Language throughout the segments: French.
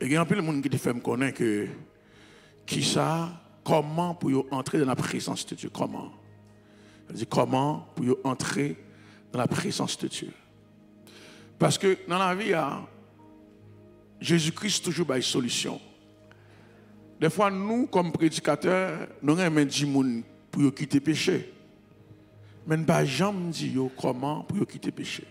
Et il y a un peu de monde qui te fait me connaître que qui ça, comment pour entrer dans la présence de Dieu, comment? C'est comment pour entrer dans la présence de Dieu. Parce que dans la vie, Jésus-Christ toujours une solution. Des fois, nous, comme prédicateurs, nous aimons dire pour quitter le péché. Mais nous ne pouvons jamais dire comment pour quitter le péché.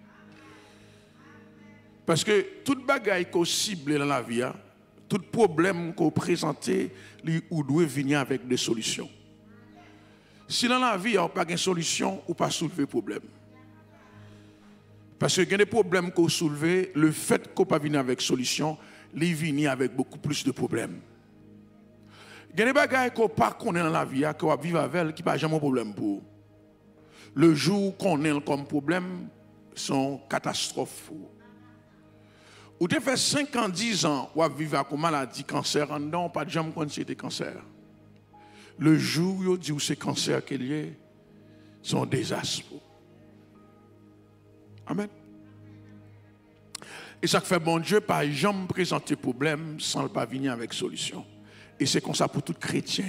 Parce que toute bagaille qu'on cible dans la vie, tout problème qu'on présente, on doit venir avec des solutions. Si dans la vie, il n'y a pas de solution, on ne peut pas soulever le problème. Parce qu'il y a des problèmes qu'on soulève, le fait qu'on ne peut pas venir avec solution, il vient avec beaucoup plus de problèmes. Il y a des bagailles qu'on ne peut pas connaître dans la vie, qu'on va vivre avec, qui ne pas jamais un problème pour. Le jour qu'on est comme problème, sont catastrophes. Ou tu fait 5 ans, 10 ans, ou vivre avec une maladie, cancer, en dedans, pas de jamais connaître c'était cancer. Le jour où dit que c'est cancer qu'il y a, c'est un désastre. Amen. Et ça fait bon Dieu, pas jamais présenter problème sans le pas venir avec solution. Et c'est comme ça pour tout chrétien.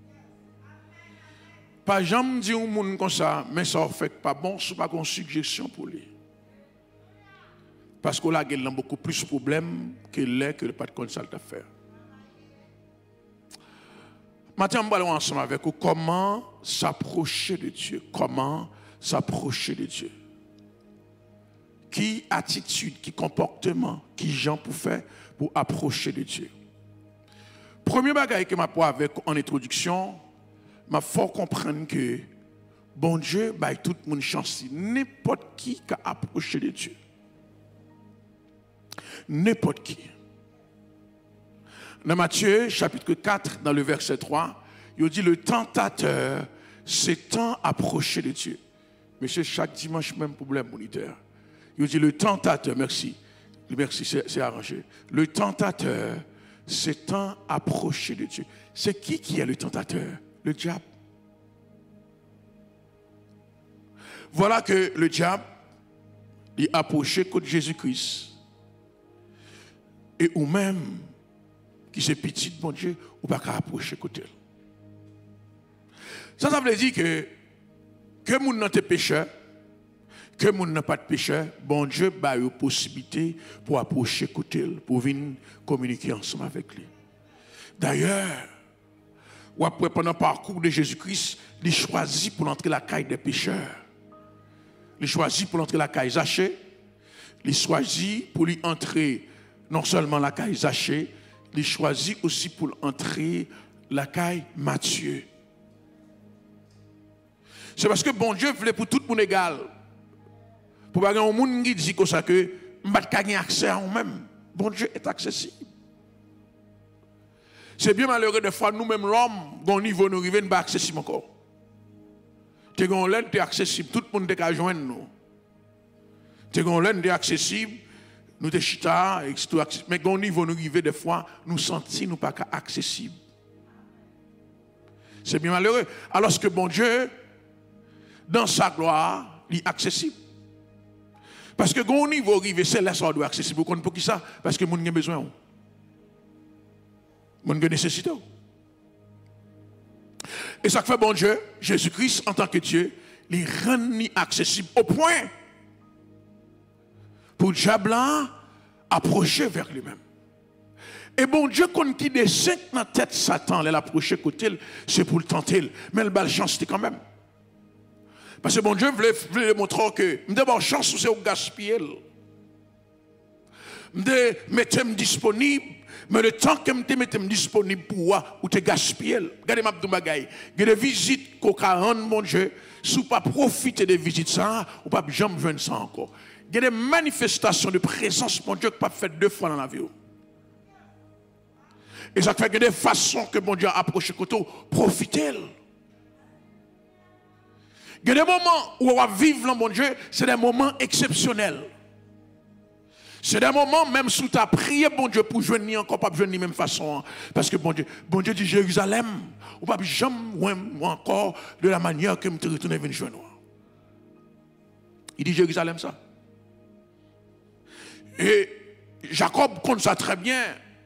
Pas jamais dire au monde comme ça, mais ça ne fait pas bon, ce n'est pas une suggestion pour lui. Parce que là, il y a beaucoup plus de problèmes que le pas de comme ça le faire. Maintenant, nous allons ensemble avec vous comment s'approcher de Dieu. Comment s'approcher de Dieu. Qui attitude, qui comportement, qui gens pour faire pour approcher de Dieu. Premier bagage que je vais avec en introduction, je faut comprendre que bon Dieu, tout le monde chance. N'importe qui approché de Dieu. N'importe qui. Dans Matthieu, chapitre 4, dans le verset 3, il dit le tentateur s'étant approché de Dieu. Monsieur, chaque dimanche, même problème moniteur. Il dit le tentateur, merci, c'est arrangé. Le tentateur s'étant approché de Dieu. C'est qui est le tentateur? Le diable. Voilà que le diable est approché contre Jésus-Christ. Et ou même, qui c'est petit de bon Dieu, ou pas qu'à approcher côté. Ça veut dire que moun nan te pécheur, que moun n'a pas de pécheur, bon Dieu a une possibilité pour approcher côté, pour venir communiquer ensemble avec lui. D'ailleurs, pendant le parcours de Jésus-Christ, il choisit pour entrer la caille des pécheurs. Il choisit pour entrer la caille Zachée. Il choisit pour lui entrer non seulement la caille Zachée, il choisit aussi pour entrer la caille Matthieu. C'est parce que bon Dieu voulait pour tout le monde égal. Pour pas qu'il y ait un monde qui dit comme ça que je ne peux pas avoir accès à nous-mêmes. Bon Dieu est accessible. C'est bien malheureux des fois, nous-mêmes, l'homme, au niveau nous arrivons, nous ne sommes pas accessibles encore. Tu es accessible, tout le monde est joindre nous. Tu es accessible, nous sommes chita, mais au niveau nous arrivons, des fois, nous sentons nous pas accessibles. C'est bien malheureux. Alors que bon Dieu, dans sa gloire, il est accessible. Parce que au niveau arrivé, c'est là ça doit être accessible. Pour qui ça? Parce que les gens ont besoin. Les gens ont nécessité. Et ça fait bon Dieu, Jésus-Christ en tant que Dieu, il rend accessible au point pour le diable approcher vers lui-même. Et bon Dieu, quand il descend dans la tête Satan, il approche côté, c'est pour le tenter. Mais le bal chance, c'était quand même. Parce que bon Dieu voulait montrer que d'abord chance c'est au gaspiller. De mettre disponible, mais le temps que je mette disponible pour moi, ou te gaspiller. Regardez ma bagay. Il y a des visites qu'on a mon Dieu, si vous pas profiter des visites ça, ou pas jamais joindre ça encore. Il y a des manifestations de présence mon Dieu que pas fait 2 fois dans la vie. Et ça fait que des façons que mon Dieu a approché côté, profitez. Il y a des moments où on va vivre dans mon Dieu, c'est des moments exceptionnels. C'est des moments, même si tu as prié, bon Dieu, pour joindre encore, pas joindre de la même façon. Parce que bon Dieu dit Jérusalem, ou pas jamais encore de la manière que je te retourne venir joindre. Il dit Jérusalem ça. Et Jacob compte ça très bien.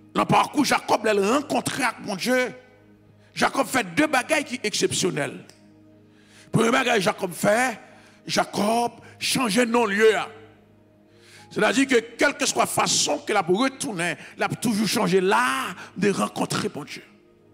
Dans le parcours, Jacob l'a rencontré avec mon Dieu. Jacob fait deux bagailles qui sont exceptionnelles. Premier bagage Jacob fait, Jacob change non-lieu. C'est-à-dire que quelle que soit la façon qu'il a pour retourner, il a toujours changé là de rencontrer mon Dieu.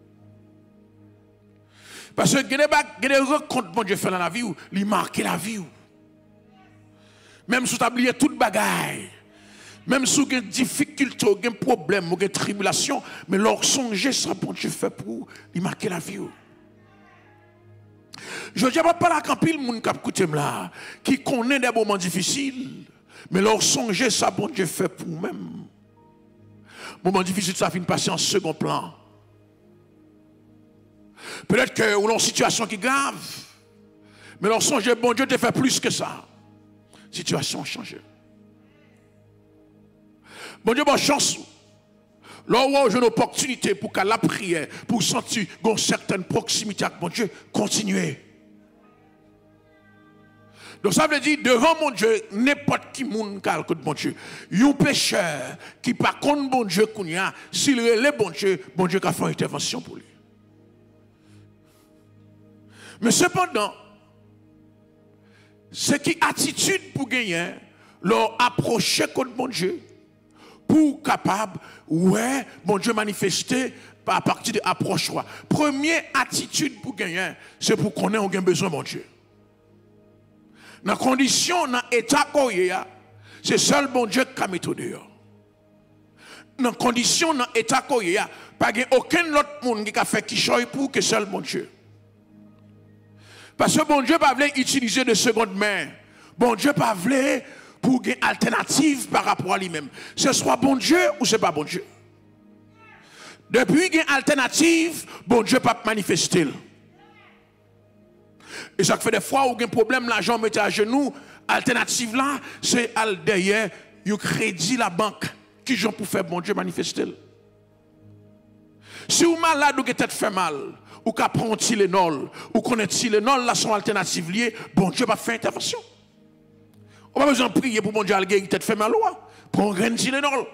Parce que il y a des rencontres que mon Dieu fait dans la vie, il marque la vie. Même si tu as oublié toute bagaille, même si tu as des difficultés, des problèmes, des tribulations, mais leur songer, ça, bon Dieu fait pour lui marquer la vie. Je ne dis pas là quand pile moun k'ap koute là, qui connaît des moments difficiles, mais leur songer, ça, bon Dieu fait pour même. Moment difficile, ça finit passer en second plan. Peut-être que ou une situation qui est grave, mais leur songer, bon Dieu te fait plus que ça. Situation a changé. Bon Dieu, bonne chance. Là où j'ai une opportunité pour qu'à la prière, pour sentir une certaine proximité avec mon Dieu, continuez. Donc ça veut dire, devant mon Dieu, n'importe qui moun calque de mon Dieu. Un pécheur qui par contre bon Dieu, s'il relève bon Dieu a fait une intervention pour lui. Mais cependant, ce qui attitude pour gagner, leur approcher contre mon Dieu, pour capable, ouais, bon Dieu manifester à partir de l'approche. Première attitude pour gagner, c'est pour qu'on ait besoin de mon Dieu. Dans la condition, dans l'état qu'on c'est seul bon Dieu qui a méthode. Dans la condition, dans l'état qu'on pas aucun autre monde qui a fait qui choisit pour que seul bon Dieu. Parce que bon Dieu pas voulu utiliser de seconde main. Bon Dieu pas voulu pour une alternative par rapport à lui-même. Ce soit bon Dieu ou ce n'est pas bon Dieu. Depuis qu'il y a une alternative, bon Dieu pas manifester. Et ça fait des fois où il y a un problème, l'argent met à genoux, alternative là, c'est derrière, il crédit la banque qui j'en pour faire bon Dieu manifester. Si vous malade ou que tête fait mal, ou qu'à prendre Tylenol, ou qu'on est Tylenol, là son alternative liée, bon Dieu va faire intervention. On n'a pas besoin de prier pour bon Dieu à guérir tête fait mal, prends un grain de Tylenol.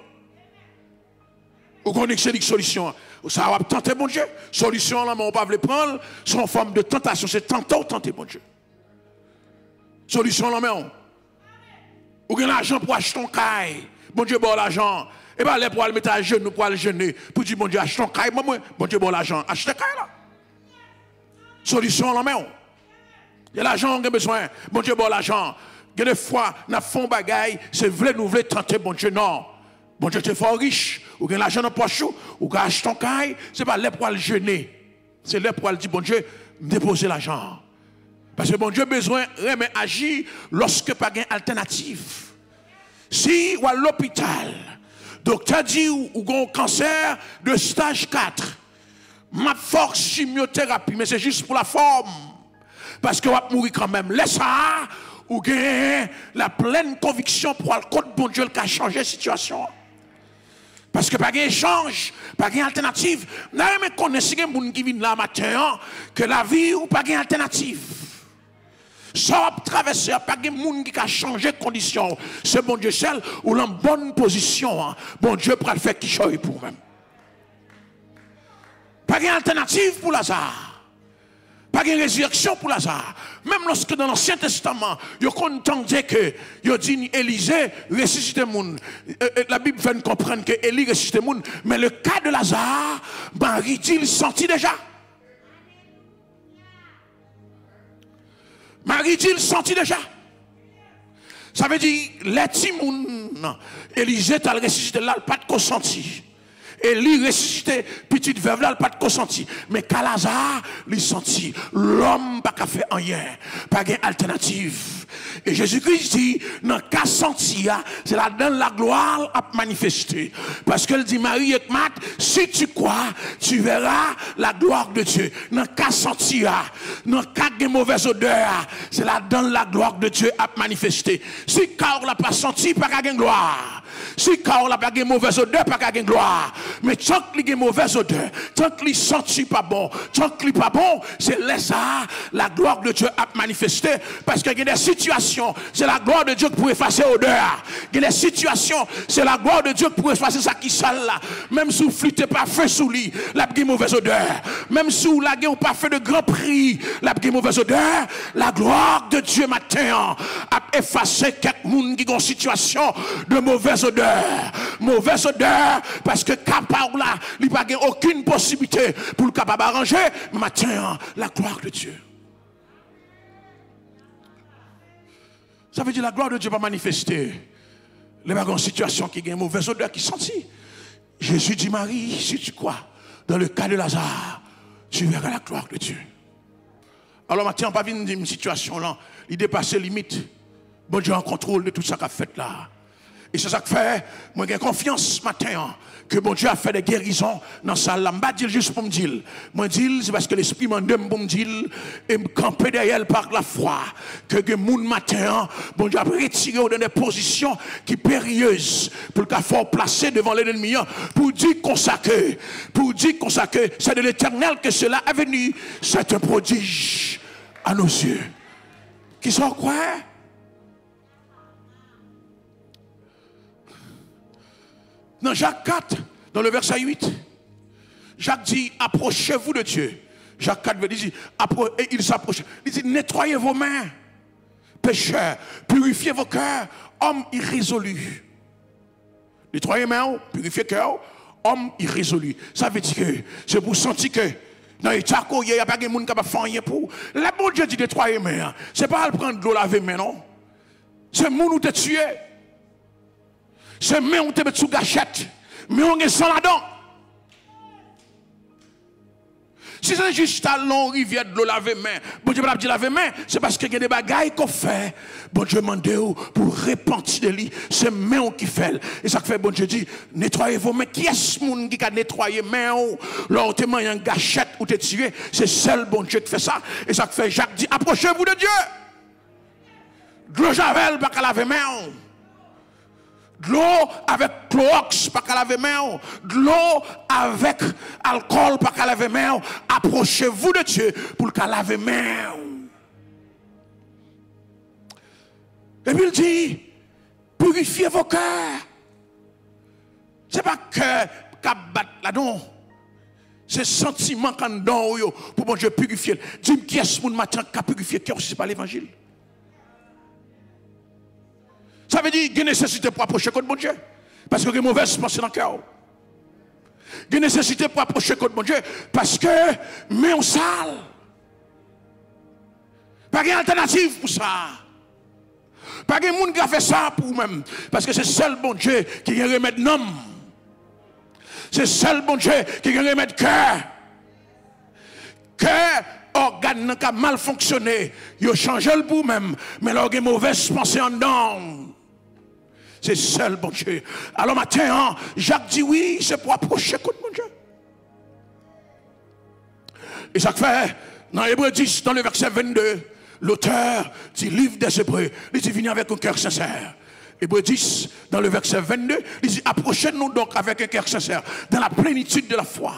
Ou qu'on ait une solution. Ça va tenter bon Dieu. Solution là, mais on ne peut pas le prendre, c'est en forme de tentation, c'est tenter bon Dieu. Solution là, mais on. Ou qu'on a l'argent pour acheter ton caille. Bon Dieu, bon l'argent. Et bien, là, pour aller mettre à genoux, pour aller jeûner, pour dire, bon Dieu, achète ton caille, moi, bon Dieu, bon l'argent, achète caille là. Solution là, mais on. Il y a l'argent, on a besoin. Bon Dieu, bon l'argent. Il y a des fois, dans le fond bagaille, c'est vrai, nous voulons tenter, bon Dieu, non. Bon Dieu, tu es fort riche, ou tu as l'argent dans le poche, ou tu achètes ton caille, ce n'est pas là pour aller jeûner. C'est là pour aller dire, bon Dieu, déposer l'argent. Parce que bon Dieu a besoin de agir lorsque pas de alternative. Si ou à l'hôpital, docteur dit ou un cancer de stage 4, ma force chimiothérapie, mais c'est juste pour la forme. Parce que vous allez mourir quand même. Laisse ça, ou gagner la pleine conviction pour le compte bon Dieu qui a changé la situation. Parce que pas d'échange, pas d'alternative. Nous ne connaissons pas les gens qui viennent là matin, que la vie ou pas d'alternative. Ça va traverser, pas de gens qui a changé de condition. C'est bon Dieu seul ou en bonne position. Bon Dieu pour le faire qui choisit pour même. Pas d'alternative pour Lazare. Pas de résurrection pour Lazare. Même lorsque dans l'Ancien Testament, il y a entendu que il dit Élisée ressuscite le monde. La Bible fait comprendre que Élie ressuscite le monde. Mais le cas de Lazare, Marie dit il sentit déjà. Marie dit il sentit déjà. Ça veut dire les Timoun, Élisée t'a ressuscité là, pas de consenti. Et lui ressuscité, petite veuve là, pas de consenti. Mais Calazar, lui senti, l'homme pas qu'à faire rien, pas gain alternative. Et Jésus-Christ dit, dans le cas senti, c'est là dans la gloire à manifester. Parce qu'elle dit, Marie et Marthe, si tu crois, tu verras la gloire de Dieu. Dans le cas senti, dans le cas de mauvaise odeur, c'est là dans la gloire de Dieu à manifester. Si car on l'a pas senti, pas gain gloire. Si corps n'a pas de mauvaise odeur, pas de gloire. Mais tant qu'il y a mauvaise odeur, tant qu'il senti pas bon, tant qu'il pas bon, c'est là ça, la gloire de Dieu a manifesté. Parce qu'il y a des situations, c'est la gloire de Dieu qui peut effacer l'odeur. Il y a des situations, c'est la gloire de Dieu qui peut effacer ça qui sale là. Même si vous flûtez pas feu sous lit, la mauvaise odeur. Même si vous n'avez pas fait de grand prix, la mauvaise odeur, la gloire de Dieu matin a effacé quelqu'un qui ont une situation de mauvaise odeur. Mauvaise odeur, parce que capable là, il n'y a pas aucune possibilité pour le capable arranger, mais matin, la gloire de Dieu. Ça veut dire la gloire de Dieu va manifester. Les gens ont une situation qui a une mauvaise odeur qui sentit. Jésus dit, Marie, si tu crois, dans le cas de Lazare, tu verras la gloire de Dieu. Alors maintenant, on va venir d'une situation là, il dépasse les limites. Bon Dieu en contrôle de tout ça qu'a fait là. Et c'est ça que fait, moi j'ai confiance ce matin que bon Dieu a fait des guérisons dans ça. Je ne vais pas dire juste pour me dire. Moi dire c'est parce que l'Esprit m'a donné pour me dire et me camper derrière par la foi. Que mon matin, bon Dieu a retiré dans des positions qui sont périlleuses pour le fort placer devant l'ennemi pour dire consacré. Pour dire consacré, c'est de l'Éternel que cela est venu. C'est un prodige à nos yeux. Qui sont quoi? Dans Jacques 4, dans le verset 8, Jacques dit, approchez-vous de Dieu. Jacques 4 dit, et il s'approche. Il dit, nettoyez vos mains, pécheurs, purifiez vos cœurs, hommes irrésolus. Nettoyez vos mains, purifiez vos cœurs, hommes irrésolus. Ça veut dire que c'est pour sentir que dans les tacos, il n'y a pas de monde qui va faire rien pour. La bon Dieu dit nettoyer les mains. Ce n'est pas à prendre de l'eau laver mais non. C'est le monde où tu tué. C'est mais on te met sous gâchette, mais on est sans là-dedans. Si c'est juste à long rivière de l'eau laver main, bon Dieu m'a dit laver main, c'est parce qu'il y a des bagailles qu'on fait. Bon Dieu m'a dit pour repentir de lui, c'est main qui fait. Et ça fait bon Dieu dit nettoyez vos mains. Qui est ce monde qui a nettoyé main lors te met en gâchette ou te tiré, c'est seul bon Dieu qui fait ça. Et ça fait Jacques dit approchez-vous de Dieu. De l'eau javel pas qu'à laver main. De l'eau avec Clorox, pas qu'à laver main. De l'eau avec alcool, pas qu'à laver main. Approchez-vous de Dieu pour le laver main. Et puis il dit, purifiez vos cœurs. C'est pas cœur qui bat là-dedans. C'est sentiment qu'on donne pour bon Dieu purifier. Dis-moi qui est-ce mon matin qui a purifié cœur si ce n'est pas l'évangile. Ça veut dire qu'il y a nécessité pour approcher contre mon Dieu. Parce qu'il y a une mauvaise pensée dans le cœur. Il y a nécessité pour approcher contre mon Dieu. Parce que, mais on sale. Pas de alternative pour ça. Pas de monde qui a fait ça pour vous-même. Parce que c'est seul bon Dieu qui a un remède nom. C'est seul bon Dieu qui a un remède cœur. Cœur. Organe qui a mal fonctionné, il a changé le bout même, mais là, il y a une mauvaise pensée en dedans. C'est seul, bon Dieu. Alors maintenant, Jacques dit oui, c'est pour approcher contre mon Dieu. Et ça fait, dans Hébreux 10, dans le verset 22, l'auteur du livre des Hébreux, il dit venez avec un cœur sincère. Hébreux 10, dans le verset 22, il dit approchez-nous donc avec un cœur sincère, dans la plénitude de la foi.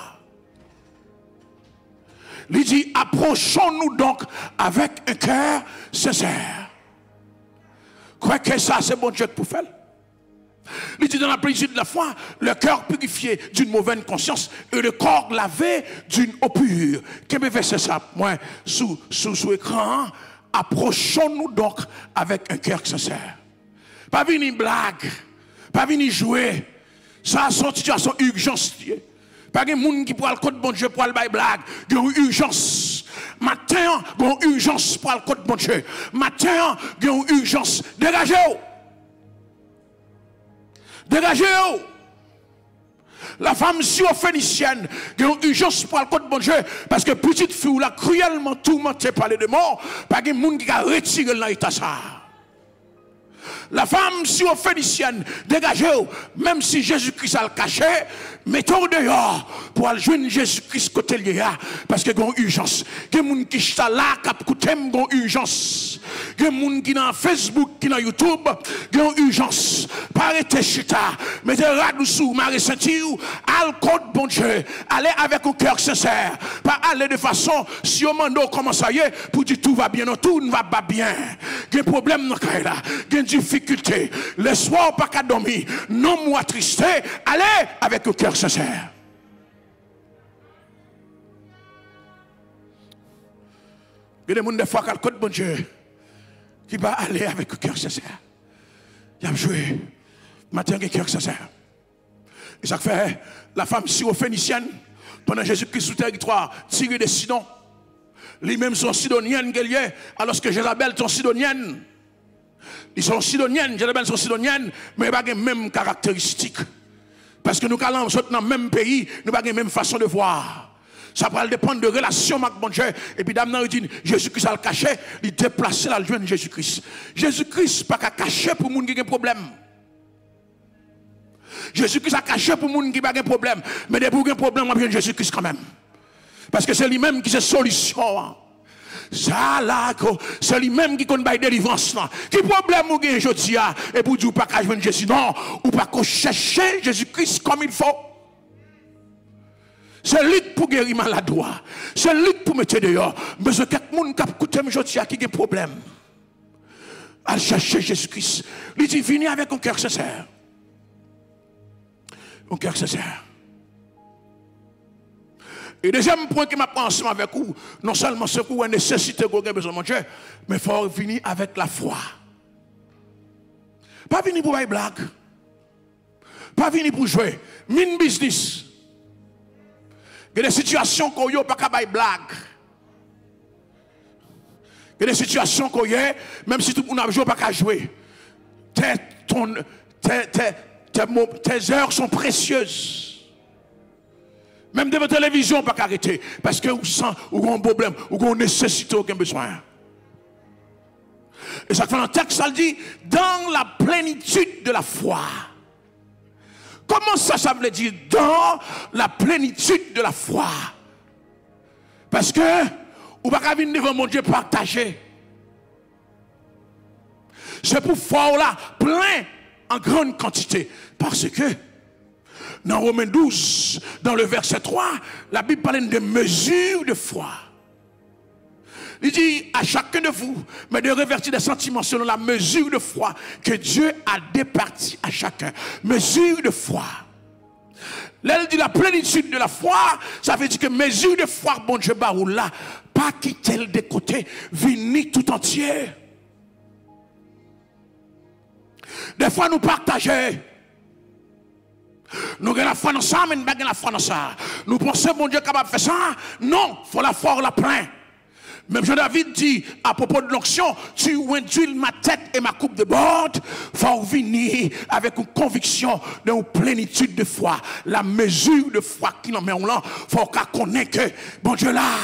Il dit, approchons-nous donc avec un cœur sincère. Quoi que ça, c'est bon Dieu pour faire. Il dit, dans la plénitude de la foi, le cœur purifié d'une mauvaise conscience et le corps lavé d'une eau pure. Quel verset ça, moi, sous écran, approchons-nous donc avec un cœur sincère. Pas venir blague, pas venir jouer. Ça, c'est une situation urgence. Pas de monde qui pourra le code bon Dieu pour le bail blague. Il y a une urgence. Matin, il y a une urgence pour le code bon Dieu. Matin, il y a une urgence. Dégagez-vous. Dégagez-vous. La femme syrophénicienne, il y a une urgence pour le code bon Dieu. Parce que petite fille, là, cruellement tourmentée par les démons, pas de monde qui a retiré l'état ça. La femme syrophénicienne, dégagez-vous. Même si Jésus-Christ a le caché, mettons dehors pour aller joindre Jésus-Christ côté lié. Parce qu'il y a une urgence. Il y a des gens qui sont là, qui écoutent, une urgence. Il y a des gens qui sont dans Facebook, qui sont dans YouTube, qui ont une urgence. Parlez chita, mettez radou sous, marre sentir, al côté bon Dieu. Allez avec un cœur sincère. Pas aller de façon, si on mando comment ça y est, pour dire tout va bien, non, tout ne va pas bien. Il y a un problème dans le là, il y a une difficulté. Le soir, pas qu'à dormir, non, moi tristé, allez avec un cœur sincère. Il y a des gens des fois qui ont le code bon Dieu, qui va aller avec un cœur sincère. Il a joué, matin, un cœur sincère. Et ça fait la femme syrophénicienne, pendant Jésus-Christ sous territoire, tiré de Sidon. Lui-même sont sidoniennes, alors que Jézabel sont sidoniennes. Ils sont sidoniennes, Jézabel sont sidoniennes, mais ils n'ont pas les mêmes caractéristiques. Parce que nous allons dans le même pays, nous n'avons pas la même façon de voir. Ça va dépendre de relations avec mon Dieu. Et puis, dame, dit Jésus-Christ a le caché, il déplace la joie de Jésus-Christ. Jésus-Christ n'a pas caché pour les gens qui ont des problèmes. Jésus-Christ a caché pour les gens qui n'ont pas de problème. Mais des gens qui ont des problèmes, on vient de Jésus-Christ quand même. Parce que c'est lui-même qui est solution. Ça là, c'est lui-même qui connaît la délivrance. Qui problème vous avez aujourd'hui? Et pour dire pas qu'à joindre Jésus, non, ou pas qu'on cherche Jésus-Christ comme il faut. C'est lui pour guérir maladroit. C'est lui pour mettre dehors. Mais ce quelqu'un qui a écouté aujourd'hui qui a des problèmes. À chercher Jésus-Christ. Il dit venez avec un cœur sincère. Un cœur sincère. Et deuxième point que je pense avec vous, non seulement ce que vous avez nécessité que vous avez besoin de Dieu, mais il faut venir avec la foi. Pas venir pour faire blague. Pas venir pour jouer. Min business. Il y a des situations qu'on n'a pas qu'à faire blague. Il y a des situations qu'on a, même si tout le monde n'a joué, pas qu'à jouer. Tes heures sont précieuses. Même de votre télévision, pas qu'arrêter. Parce que vous sentez, vous avez un problème, vous avez une nécessité, aucun besoin. Et ça fait un texte, ça le dit, dans la plénitude de la foi. Comment ça veut dire dans la plénitude de la foi? Parce que vous ne pouvez pas venir devant mon Dieu partager. C'est pour foi là, plein en grande quantité. Parce que dans Romains 12, dans le verset 3, la Bible parle de mesures de foi. Il dit à chacun de vous, mais de revertir des sentiments selon la mesure de foi que Dieu a départi à chacun. Mesure de foi. Là, il dit la plénitude de la foi, ça veut dire que mesure de foi, bon Dieu, barou là, pas quitter le de côté, venir tout entier. Des fois, nous partageons. Nous avons la foi dans ça, mais nous n'avons pas la foi dans ça. Nous pensons, bon Dieu, capable de faire ça. Non, il faut la foi la plein. Même Jean-David dit, à propos de l'onction, tu induis ma tête et ma coupe de bord, il faut venir avec une conviction d'une plénitude de foi. La mesure de foi qui nous met en là, il faut qu'on connaisse que, bon Dieu là,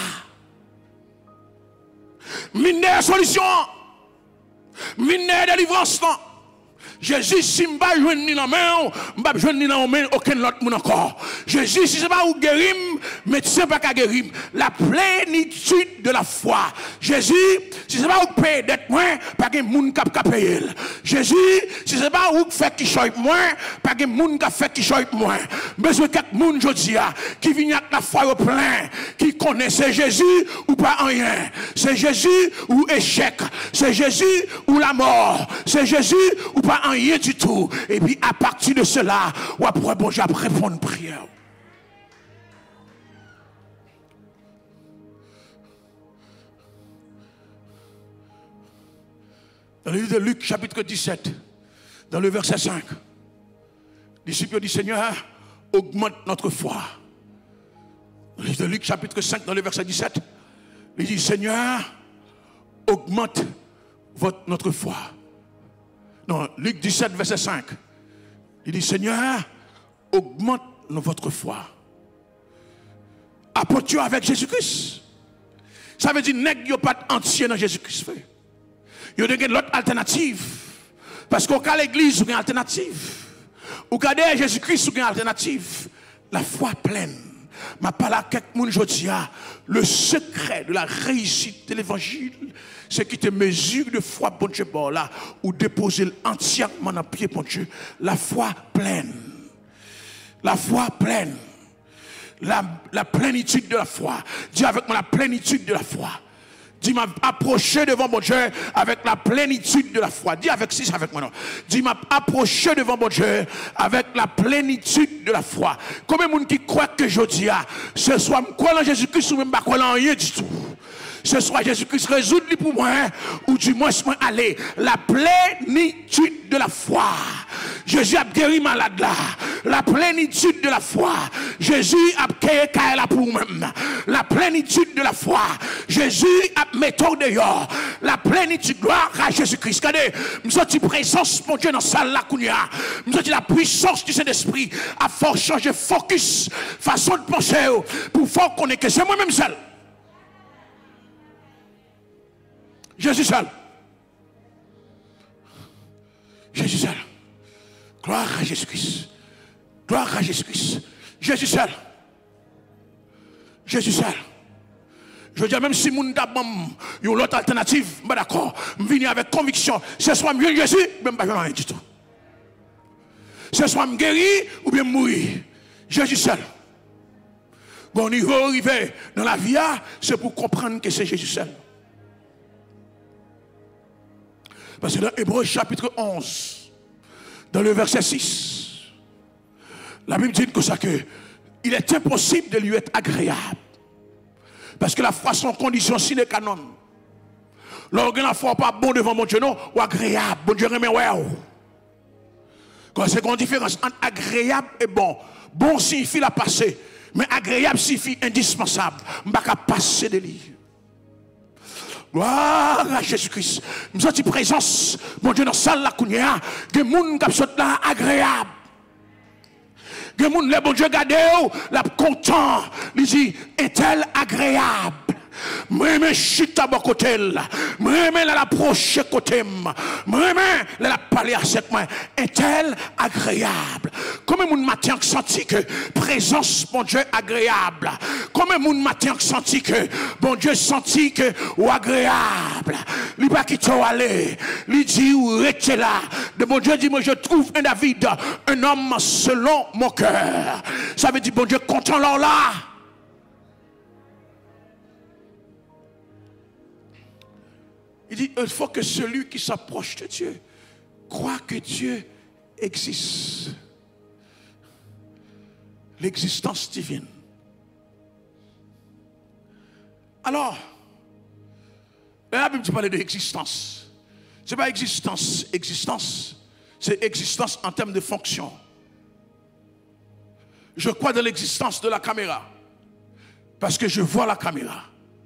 mine solution, mine délivrance, non. Jésus, si je ne vais pas ni la main, je ne vais pas ni la main, aucun autre monde encore. Jésus, si ce n'est pas où guérir, médecin pas qu'à guérir. La plénitude de la foi. Jésus, si ce n'est pas où payer d'être moins, pas de monde qui a payé. Jésus, si ce n'est pas où faire qui choisit moins, pas de monde qui fait qui choisit moins. Besoin de quelques monde aujourd'hui qui vient avec la foi au plein, qui connaît c'est Jésus ou pas rien. C'est Jésus ou échec. C'est Jésus ou la mort. C'est Jésus ou pas rien du tout. Et puis à partir de cela, ou après bon Dieu répondre une prière. Dans le livre de Luc chapitre 17, dans le verset 5, le disciple dit Seigneur, augmente notre foi. Dans le livre de Luc chapitre 5, dans le verset 17, il dit Seigneur, augmente notre foi. Non, Luc 17, verset 5. Il dit, Seigneur, augmente votre foi. Apporte-tu avec Jésus-Christ. Ça veut dire, nèg yo pas entier dans Jésus-Christ. Il y a l'autre alternative. Parce qu'au cas de l'église, il y a une alternative. Au cas de Jésus-Christ, il y a une alternative. La foi pleine. Ma parole à quelqu'un aujourd'hui, le secret de la réussite de l'évangile, c'est qu'il te mesure de foi, bon Dieu, là, ou déposer entièrement dans le pied, bon Dieu. La foi pleine. La foi pleine. La plénitude de la foi. Dis avec moi la plénitude de la foi. Dis m'approcher devant mon Dieu avec la plénitude de la foi. Dis avec si avec moi non. Dis m'approcher devant mon Dieu avec la plénitude de la foi. Combien de monde qui croit que je dis ce soir me croit en Jésus-Christ ou même pas croit en rien du tout. Ce soir Jésus-Christ résout pour moi ou du moins aller la plénitude de la foi. Jésus a guéri malade là. La plénitude de la foi. Jésus a guéri là pour moi-même. La plénitude de la foi. Jésus a mettons dehors. La plénitude, gloire à Jésus-Christ. Regardez, nous sommes en présence, mon Dieu, dans la salle là, nous sommes la puissance du Saint-Esprit à faire changer focus, façon de penser, pour faire qu'on est que c'est moi-même seul. Jésus seul. Jésus seul. Gloire à Jésus-Christ. Gloire à Jésus-Christ. Jésus seul. Jésus seul. Je veux dire, même si mon d'abord y a une autre alternative, je suis d'accord. Je viens avec conviction. Ce soit mieux Jésus, même pas rien du tout. Ce soit me guérir ou bien mourir. Jésus seul. Bon niveau arrivé dans la vie, c'est pour comprendre que c'est Jésus seul. Parce que dans Hébreux chapitre 11, dans le verset 6, la Bible dit que ça que il est impossible de lui être agréable. Parce que la foi sans condition sine qua non. Lorsque la foi pas bon devant mon Dieu non ou agréable, bon Dieu remet ouais. Quand c'est une différence entre agréable et bon. Bon signifie la passer, mais agréable signifie indispensable. Je ne peux pas passer de lui. Gloire à Jésus-Christ. Nous sommes en présence, mon Dieu, dans la salle là, il y a des gens qui sont là agréables. Des gens, les bon Dieu, regardez, la content, il dit, est-elle agréable? Moi, chita à côté, moi, la approche côté, moi, la parler avec moi. Est-elle agréable? Comment mon matin senti que présence, mon Dieu, agréable? Comment mon matin senti que, bon Dieu, senti que, ou agréable? Il pas qui t'en aller, il dit, ou restez là. De mon Dieu dit, moi, je trouve un David, un homme selon mon cœur. Ça veut dire, bon Dieu, content là. Il dit, il faut que celui qui s'approche de Dieu croit que Dieu existe. L'existence divine. Alors, la Bible parle de l'existence. Ce n'est pas existence, c'est existence en termes de fonction. Je crois dans l'existence de la caméra parce que je vois la caméra.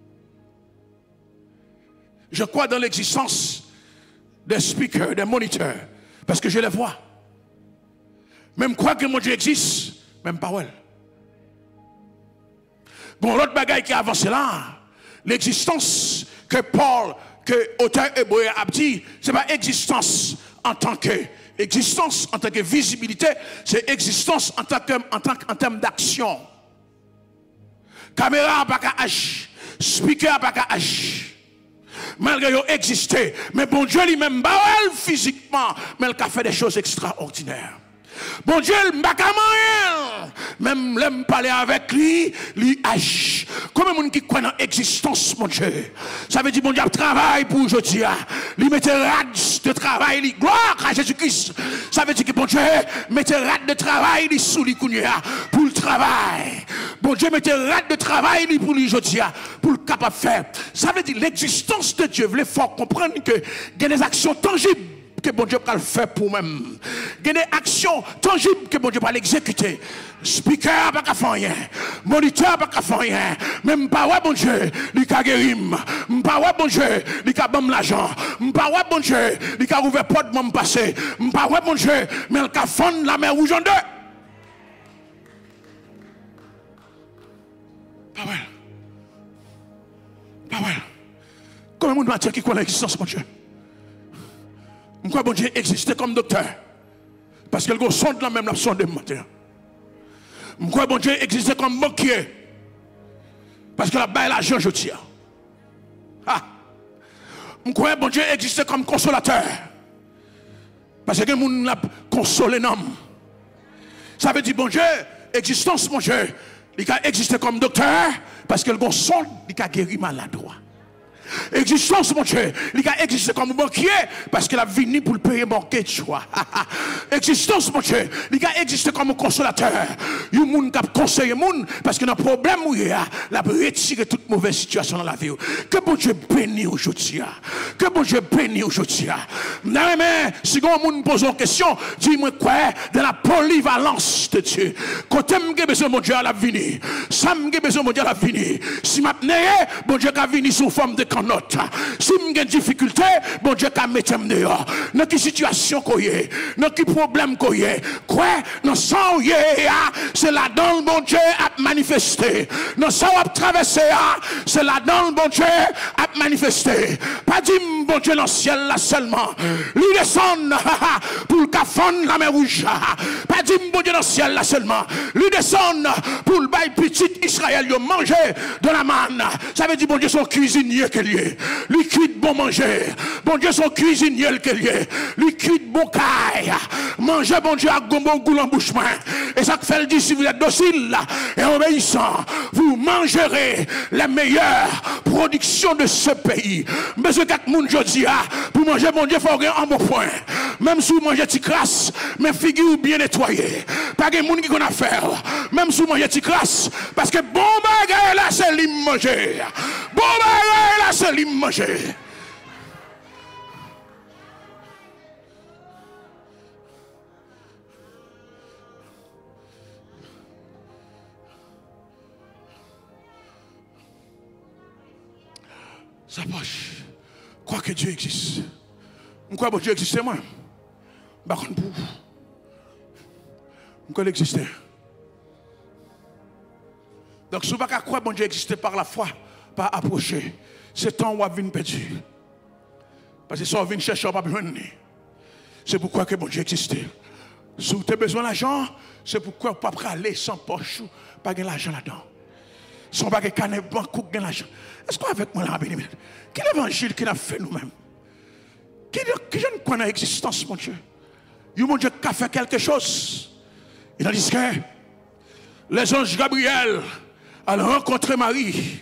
Je crois dans l'existence des speakers, des moniteurs, parce que je les vois. Même quoi que mon Dieu existe, même pas ouais. Bon, l'autre bagaille qui avance là, l'existence que Paul, que auteur hébreu a dit, ce n'est pas existence en tant que existence, en tant que visibilité, c'est existence en termes d'action. Caméra pas qu'à agir, speaker pas qu'à agir. Malgré qu'il existe, mais bon Dieu lui-même, physiquement, mais il a fait des choses extraordinaires. Bon Dieu, même l'aime parler avec lui, lui agit. Comme un monde qui croit dans l'existence, mon Dieu. Ça veut dire, bon Dieu, travail pour aujourd'hui. Il mettait rad de travail, gloire à Jésus-Christ. Ça veut dire que bon Dieu, mettait rad de travail, sous les cougnères pour le travail. Bon Dieu, mettait rad de travail pour lui aujourd'hui, pour le capable de faire. Ça veut dire, l'existence de Dieu, vous voulez fort comprendre que il y a des actions tangibles que bon Dieu peut le faire pour même. Il y a des actions tangibles que bon Dieu peut l'exécuter. Speaker pas qu'à faire rien. Moniteur pas qu'à faire rien. Même pas ouais bon Dieu, il a guéri. Pas ouais bon Dieu, il a bam l'argent. Pas ouais bon Dieu, il a ouvert porte m'en passer. Pas ouais bon Dieu, mais il a fond la mer rouge en deux. Pas ouais. Pas ouais. Comment on m'a dit qui connaît l'existence mon Dieu? Je crois que bon Dieu existait comme docteur. Parce que le sonde là même la sonde de matin. Je crois que bon Dieu existait comme banquier. Parce que la baille l'argent je tiens. Ah. Je crois que bon Dieu existait comme consolateur. Parce que les gens consolé l'homme. Ça veut dire bon Dieu, existence mon Dieu, il a existé comme docteur parce que le sonde il a guéri maladroit. Existence, mon Dieu, il a existé comme banquier parce qu'il a venu pour le payer banquier de choix. Existence, mon Dieu, il a existé comme consolateur. Il y a des gens qui conseillent parce que dans le problème où il y a, il a retiré toute mauvaise situation dans la vie. Que bon Dieu bénisse aujourd'hui. Que bon Dieu bénisse aujourd'hui. Mais si on pose une question, dis-moi quoi de la polyvalence de Dieu. Quand tu as besoin de mon Dieu à la venir, ça me besoin de mon Dieu à la venir. Si je suis bon Dieu a venu sous forme de note. Si vous avez des difficultés, bon Dieu a mis dehors. Dans quelle situation qu'on est, dans quel problème qu'on est, quoi, dans ça c'est là-dedans le bon Dieu a manifesté. Dans ça on a traversé, c'est là-dedans le bon Dieu a manifesté. Pas dire bon Dieu dans le ciel là seulement. Lui descend pour le cafon la mer rouge. Pas dire bon Dieu dans le ciel là seulement. Lui descend pour le bail petit Israël yo manger de la manne. Ça veut dire bon Dieu son cuisinier que lui cuit bon manger. Bon Dieu son cuisinier qu'il est. Lui cuit bon caille. Manger bon Dieu à bon goût en bouche main. Et ça fait le dit si vous êtes docile et obéissant, vous mangerez les meilleures productions de ce pays. Mais ce quatre monde jodi pour manger bon Dieu faut un bon point. Même si vous mangez ti crasse, mais figure bien nettoyé. Pas de monde qui qu'on a faire. Même si vous mangez ti crasse parce que bon bagage là c'est lui manger. Bon bagage là c'est lui manger. Ça poche. Quoi que Dieu existe. Pourquoi bon Dieu existe moi? Par contre pour vous. Pourquoi il existe? Donc si vous ne pouvez pas croire bon Dieu existe par la foi, par approcher, c'est temps où vous venez perdu. Parce que si vous venez chercher, vous ne pouvez pas besoin. C'est pourquoi que bon Dieu existe. Si vous avez besoin d'argent, c'est pourquoi vous ne pouvez pas aller sans poche, pas de l'argent là-dedans. Si vous n'avez pas de banque, vous avez l'argent. Est-ce qu'on avec moi là, béni? Quel évangile qu'il a fait nous-mêmes? Qui je ne connais l'existence, mon Dieu? Mon Dieu qui a fait quelque chose. Il a dit que les anges Gabriel allaient rencontrer Marie.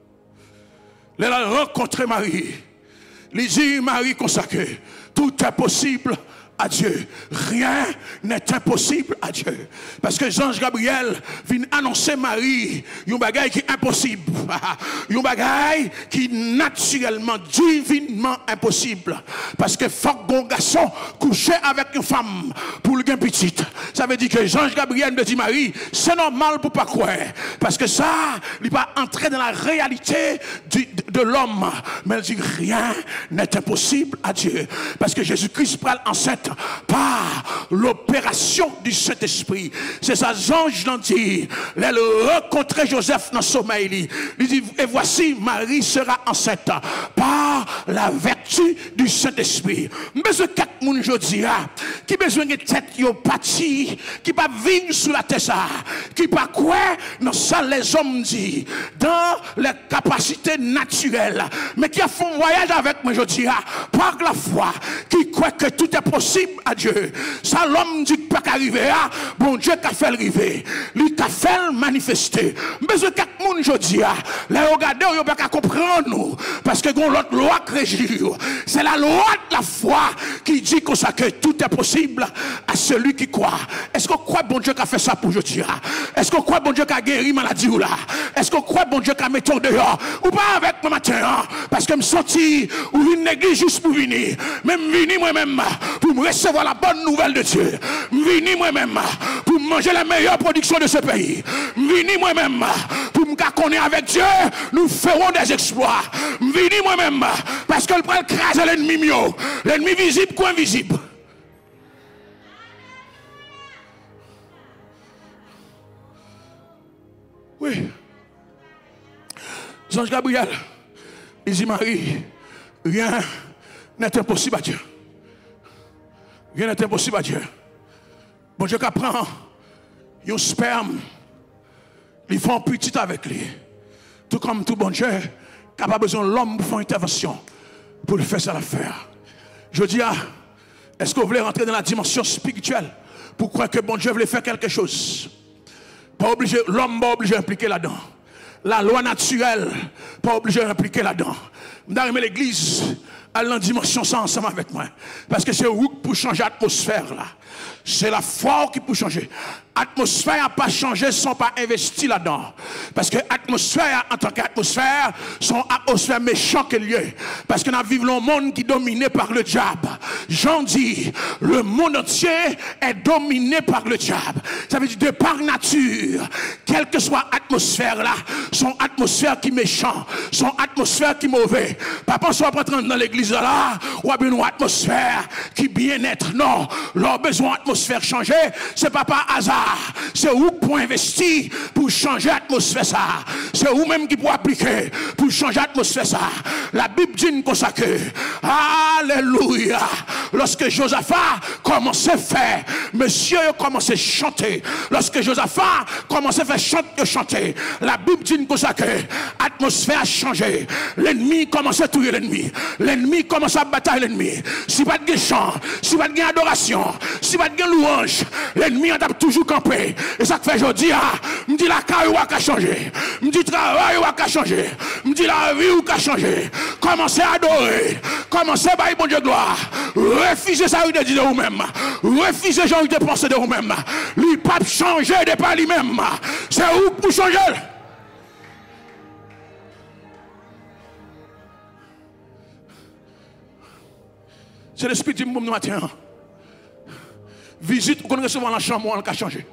Il a rencontré Marie. Il dit Marie consacrée, tout est possible à Dieu. Rien n'est impossible à Dieu. Parce que l'ange Gabriel vient annoncer Marie un bagage qui est impossible. Un bagage qui est naturellement, divinement impossible. Parce que faut qu'un garçon coucher avec une femme pour le gain petite. Ça veut dire que l'ange Gabriel me dit Marie, c'est normal pour pas croire. Parce que ça, il va entrer dans la réalité de l'homme. Mais elle dit rien n'est impossible à Dieu. Parce que Jésus-Christ parle enceinte par l'opération du Saint-Esprit. C'est ça, l'ange l'ont dit. Elle rencontrait Joseph dans le sommeil. Il dit, et voici, Marie sera enceinte par la vertu du Saint-Esprit. Mais ce quatre moun jodi qui besoin de tête yo parti, qui pas vivre sous la tête ça, qui pas quoi dans ça les hommes dit dans les capacités naturelles, mais qui a fait un voyage avec moi jodi par la foi, qui croit que tout est possible à Dieu. Ça l'homme dit pas qu'arriver bon Dieu qu'a fait arriver, lui qu'a fait manifester. Mais ce quatre moun jodi les regarder yo pas comprendre nous parce que gon l'autre loi que régit, c'est la loi de la foi qui dit comme ça que tout est possible à celui qui croit. Est-ce qu'on croit bon Dieu qui a fait ça pour aujourd'hui? Est-ce qu'on croit bon Dieu qui a guéri maladie ou là? Est-ce qu'on croit bon Dieu qui a mis ton dehors? Ou pas avec moi matin? Parce que me senti ou une église juste pour venir. Même venir moi-même pour me recevoir la bonne nouvelle de Dieu. Venir moi-même pour manger la meilleure production de ce pays. Venir moi-même pour me connaître avec Dieu. Nous ferons des exploits. Venir moi-même parce que le prend craser l'ennemi mieux. L'ennemi visible ou invisible. Oui. L'ange Gabriel, il dit Marie, rien n'est impossible à Dieu. Rien n'est impossible à Dieu. Bon Dieu qui prend un sperme, ils font petit avec lui. Tout comme tout bon Dieu, qui n'a pas besoin de l'homme pour faire une intervention, pour le faire ça l'affaire. Je dis, est-ce que vous voulez rentrer dans la dimension spirituelle pour croire que bon Dieu voulait faire quelque chose? Pas obligé, l'homme pas obligé d'impliquer là-dedans. La loi naturelle, pas obligé d'impliquer là-dedans. D'arriver l'église à la dimension ça ensemble avec moi. Parce que c'est où pour changer l'atmosphère là. C'est la foi qui peut changer. L'atmosphère n'a pas changé sans pas investir là-dedans. Parce que l'atmosphère, en tant qu'atmosphère, son atmosphère méchante qu'elle est. Parce que nous vivons un monde qui est dominé par le diable. J'en dis, le monde entier est dominé par le diable. Ça veut dire de par nature, quelle que soit l'atmosphère là, son atmosphère qui est méchant, son atmosphère qui est mauvais. Papa, soit pas rentrer dans l'église là, ou a besoin d'atmosphère qui bien-être. Non, leur besoin d'atmosphère changer, c'est pas par hasard. C'est où pour investir pour changer l'atmosphère ça. C'est où même qui pour appliquer pour changer l'atmosphère ça. La Bible dit comme ça que alléluia. Lorsque Josaphat commençait à faire, monsieur commençait à chanter. Lorsque Josaphat commençait à faire chanter, la Bible dit comme ça que l'atmosphère a changé. L'ennemi commençait à tuer l'ennemi. L'ennemi commençait à batailler l'ennemi. Si pas de chant, si pas de adoration, si pas de louange, l'ennemi a toujours campé. Et ça fait aujourd'hui, me dit la carrière a changé, me dit le travail a changé, me dit la vie a changé. Commencez à adorer, commencez à bailler bon Dieu gloire. Refusez ça de dire de vous-même, refusez gens de penser de vous-même. Lui pas changer de par lui-même. C'est où pour changer? C'est l'esprit du monde matin. Visite, vous connaissez recevoir la chambre, on a changé.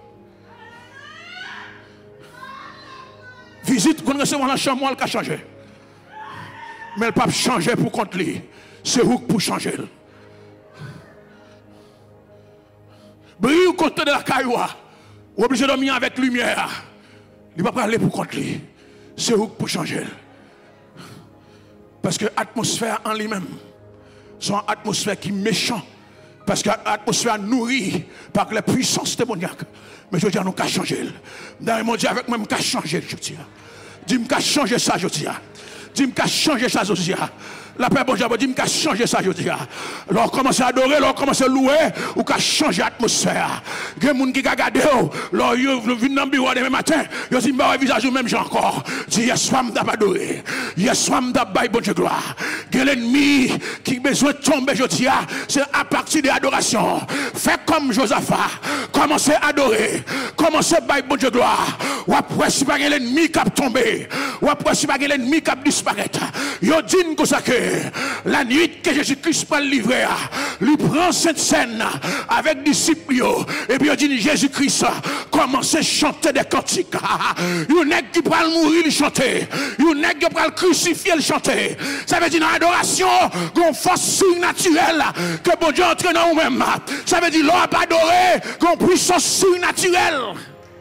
Visite, vous connaissez recevoir la chambre, on a changé. Mais le pape changer pour contre lui. C'est vous pour changer. Brille au côté de la cailloua. Ou obligé de dormir avec lumière. Il ne va pas aller pour contre lui. C'est vous pour changer. Parce que l'atmosphère en lui-même, c'est une atmosphère qui est méchante. Parce que l'atmosphère nourrie par les puissances démoniaques. Mais je dis, nous qu'à changer. Dans mon Dieu, avec moi, qu'à changer, je dis. Dis-moi qu'à changer ça, je dis. Dis-moi qu'à changer ça, je dis. La paix, bon Dieu, dis-moi qu'à changer ça, je dis. Alors, commencez à adorer, alors, commencez à louer, ou qu'à changer l'atmosphère. Il y a des gens qui regardent, alors, ils viennent dans le bureau demain matin, ils disent, bah, visage ou même, j'ai encore. Dis, yes, femme d'ab adorer. Yes, femme d'ab bail, bon Dieu, gloire. Il y a l'ennemi qui a besoin de tomber, je dis, c'est à partir de l'adoration. Faites comme Josaphat. Commencez à adorer. Commencez à bail, bon Dieu, gloire. Ou après, si pas l'ennemi qui a tombé. Ou après, si pas l'ennemi qui a disparaître. Yo dit que ça que la nuit que Jésus-Christ va le livrer, lui prend cette scène avec disciples et puis il dit Jésus-Christ commence à chanter des cantiques. Il y a qui va mourir il chanter, il y a qui va le crucifier il chanter. Ça veut dire dans l'adoration qu'on force surnaturelle que bon Dieu entre dans nous-mêmes. Ça veut dire l'on a pas adoré qu'on puissance surnaturelle.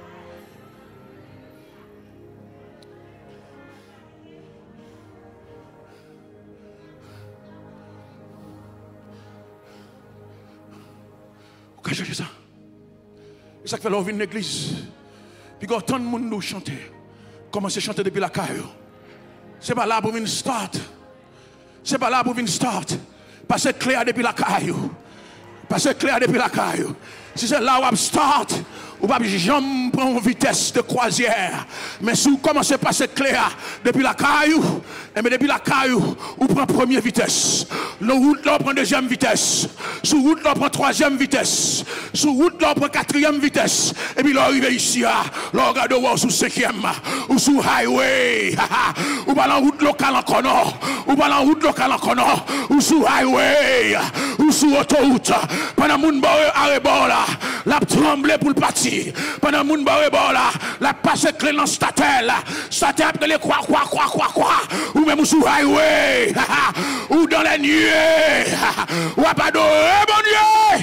Vous cherchez ça. Et ça fait l'on vient de l'église. Puis quand tant de monde nous chanter. Commencez à chanter depuis la caille. C'est pas là pour venir start. C'est pas là pour venir start. Passez clair depuis la caille. Passez clair depuis la caille. Si c'est là où on start, ou pas jamais prendre une vitesse de croisière. Mais si vous commencez à passer clair depuis la caillou, et mais depuis la caillou, vous prenez première vitesse. Le route là, on prend deuxième vitesse. Sous route là, on prend troisième vitesse. Sous route là, on prend quatrième vitesse. Et puis là, arrive ici, là, on regarde où sous cinquième, ou sous highway, ou pas en route locale encore non, ou pas en route locale encore non, ou sous highway, ou sous autoroute. Pendant mon arrêt bord là, la tremble pour le parti. Pendant mon barré bord là, la passe clé dans statel, statel après les quoi, ou même sous highway, ou dans les nuées, ou à pas d'oreille, bon Dieu.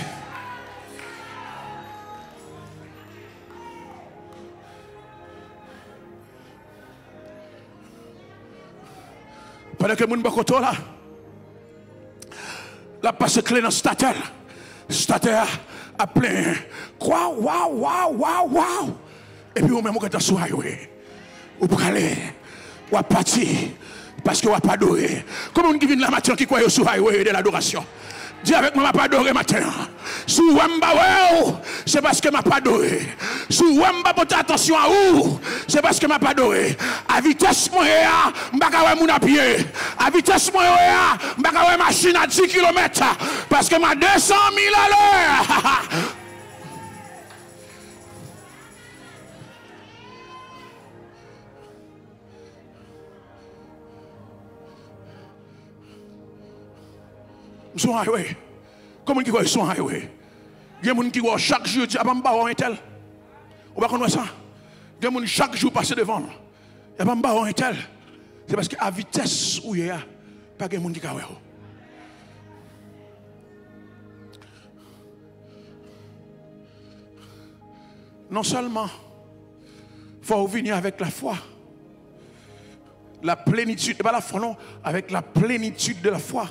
Pendant que mon bakoto là, la passe clé dans statel, Stater à plein. Quoi, waouh, waouh, waouh, waouh. Et puis, on même quand on est ou pour aller, ou à partir, parce qu'on va pas adorer. Comment on vient la matin qui croit sur highway de l'adoration? Dis avec moi, je ne vais pas adorer matin. Si vous c'est parce que je ne vais pas adorer. Si vous ne porter attention à vous, c'est parce que je ne vais pas adorer. À vitesse, je ne vais pas mon à pied. À vitesse, je ne vais pas machine à 10 km. Parce que je 200 000 à l'heure. Son highway. Comment qui voit son highway? Il y a des gens qui voient chaque jour, ah, bah, un tel. On va connaître ça. Il y a des gens chaque jour passer devant. Il y a pas un tel. C'est parce qu'à vitesse où il y a, pas de gens qui voient. Non seulement, il faut venir avec la foi. La plénitude, pas la foi, non, avec la plénitude de la foi.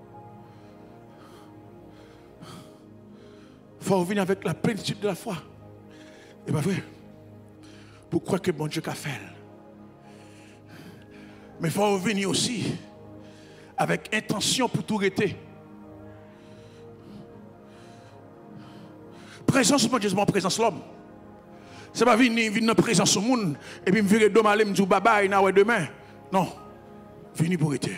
Il faut revenir avec la plénitude de la foi. Et pas vrai? Pour croire que bon Dieu a fait. Mais il faut revenir aussi avec intention pour tout arrêter. Présence, mon Dieu, c'est mon présence l'homme. C'est pas venir dans présence au monde et puis me virer demain et me dire bye bye demain. Non. Venir pour arrêter.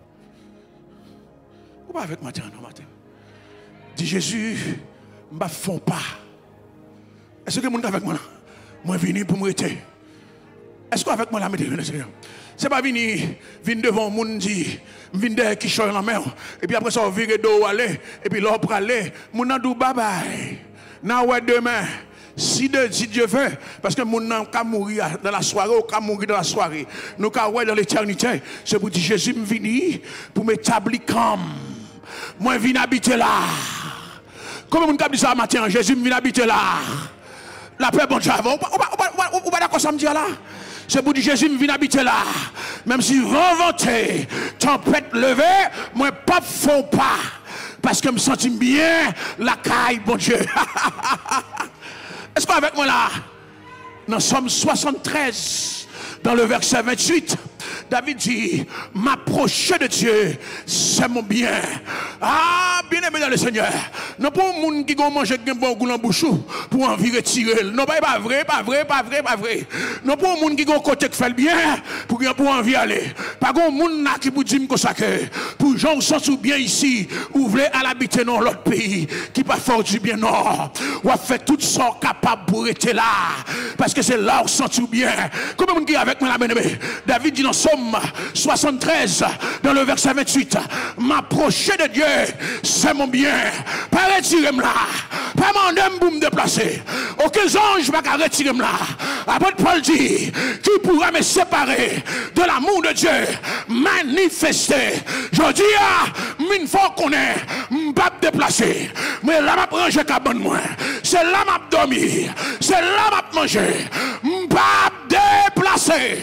Ou pas avec matin, non matin. Dis Jésus. Je ne fais pas. Est-ce que vous êtes avec moi là? Moi, je viens pour m'arrêter. Est-ce que vous êtes avec moi là, Seigneur? Ce n'est pas venir devant le monde, je viens derrière qui choisit la mer. Et puis après ça, on vire d'eau aller. Et puis là, pour aller, je dis bye bye. Demain. Si Dieu veut, parce que mon âme peut mourir dans la soirée, ou peut mourir dans la soirée. Nous pouvons voir dans l'éternité. C'est pour dire Jésus me vient pour m'établir comme. Moi, je viens habiter là. Comment on dit ça matin? Jésus vient habiter là. La paix, bon Dieu. Ou pas d'accord ça me dit là? C'est pour dire Jésus vient habiter là. Même si vent venté, tempête levée, moi pas faux pas. Parce que je me sens bien la caille, bon Dieu. Est-ce qu'avec moi là? Dans Somme 73, dans le verset 28, David dit, m'approcher de Dieu, c'est mon bien. Ah, bien aimé dans le Seigneur. Non pas un monde qui va manger un bon goût en bouche pour envie retirer. Non, pas vrai, pas vrai, pas vrai, pas vrai. Non pas un monde qui va côté qui fait le bien pour envie aller. Pas un monde qui vous dit que pour gens qui sont bien ici, ou voulez à l'habiter dans l'autre pays, qui pas fort du bien non. Ou a fait tout ça capable pour être là. Parce que c'est là où sont tout bien. Comment on dit avec moi la bien-aimée? David dit dans Somme 73, dans le verset 28, m'approcher de Dieu, c'est mon bien. Pas retirer là. Pas m'en pour me déplacer. Aucun ange ne va retirer là. Apôtre Paul dit, qui pourra me séparer de l'amour de Dieu manifesté. Je dis, une fois qu'on est, je ne vais pas me déplacer. Mais là, je vais ranger cabane moi. C'est là que je vais dormir. C'est là que je vais manger. Je ne vais pas me déplacer.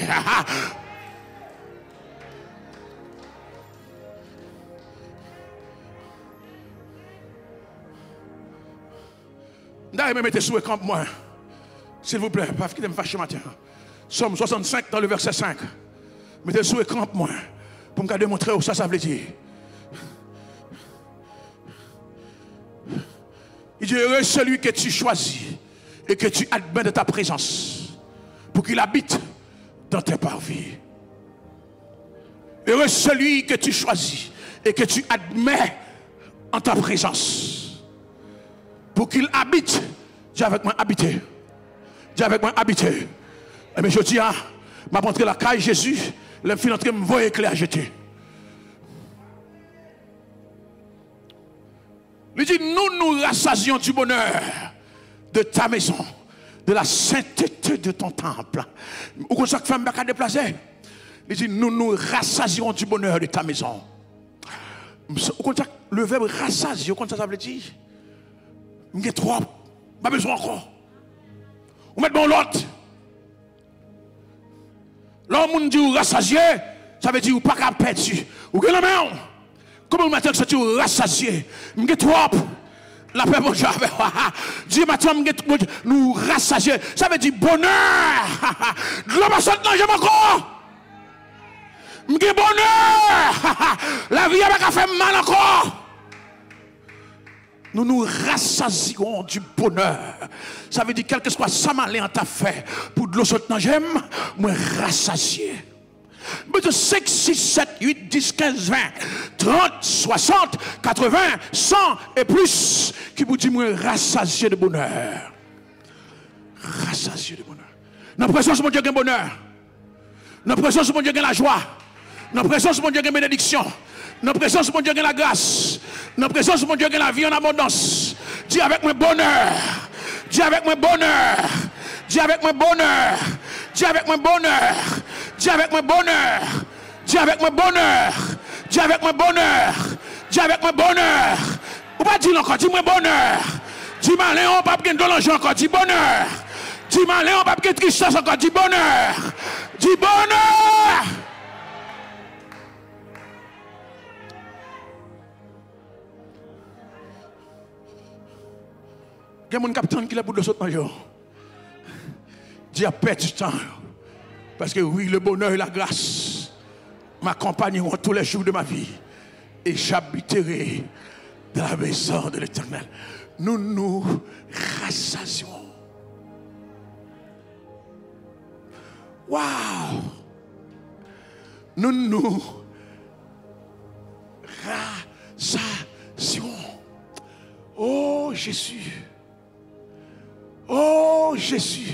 D'ailleurs, mettez sous écran moi. S'il vous plaît, pas qu'il me fâche matin. Somme 65 dans le verset 5. Mettez sous écran moi. Pour me démontrer où ça veut dire. Il dit, heureux celui que tu choisis et que tu admets de ta présence pour qu'il habite dans tes parvis. Heureux celui que tu choisis et que tu admets en ta présence pour qu'il habite. Dis avec moi, habiter. Dis avec moi, habiter. Et bien je dis, m'a montré la caille Jésus, l'infini entre me voit éclair jeter. Il dit, nous rassasions du bonheur de ta maison, de la sainteté de ton temple. Ou comme ça que femme n'a déplacer. Il dit, nous rassasions du bonheur de ta maison. Au contraire, le verbe rassasier, comment ça veut dire? Il y a trop, pas besoin encore. On met bon l'autre. L'homme dit rassasier, ça veut dire ou pas qu'à perdre. Ou que la main. Comment on m'a dit que c'est rassasié? Il y a trop. La paix, mon Dieu, Dieu m'a nous rassasier. Ça veut dire bonheur. L'homme a sauté dans le encore. M'gé bonheur. La vie a pas fait mal encore. Nous nous rassasions du bonheur. Ça veut dire quel que soit ça malin t'a fait pour de l'eau sauter dans j'aime, moi rassasier. Mais 5, 6, 7, 8, 10, 15, 20, 30, 60, 80, 100 et plus qui vous dit moi rassasier de bonheur. Rassasier de bonheur. Dans la présence de mon Dieu, il y a bonheur. Dans la présence de mon Dieu, il y a la joie. Dans la présence de mon Dieu, il y a bénédiction. Dans la présence de mon Dieu, il y a la grâce. Dans la présence de mon Dieu, il y a la vie en abondance. Dis avec moi bonheur. Dis avec moi bonheur. Dis avec moi bonheur. Dis avec moi bonheur. Dis avec moi bonheur. Dis avec moi bonheur. Dis avec moi bonheur. Dis avec moi bonheur. Ou pas dire encore, dis-moi bonheur. Dis malin, on pas de l'argent encore, dis bonheur. Dis malin, on pas de tristesse encore, dis bonheur. Dis bonheur. Il y a mon capitaine qui l'a pour le sauter dans jour. Dis à perdre du temps. Parce que oui, le bonheur et la grâce m'accompagneront tous les jours de ma vie. Et j'habiterai dans la maison de l'Éternel. Nous nous rassasions. Waouh! Nous nous rassasions. Oh Jésus! Oh Jésus!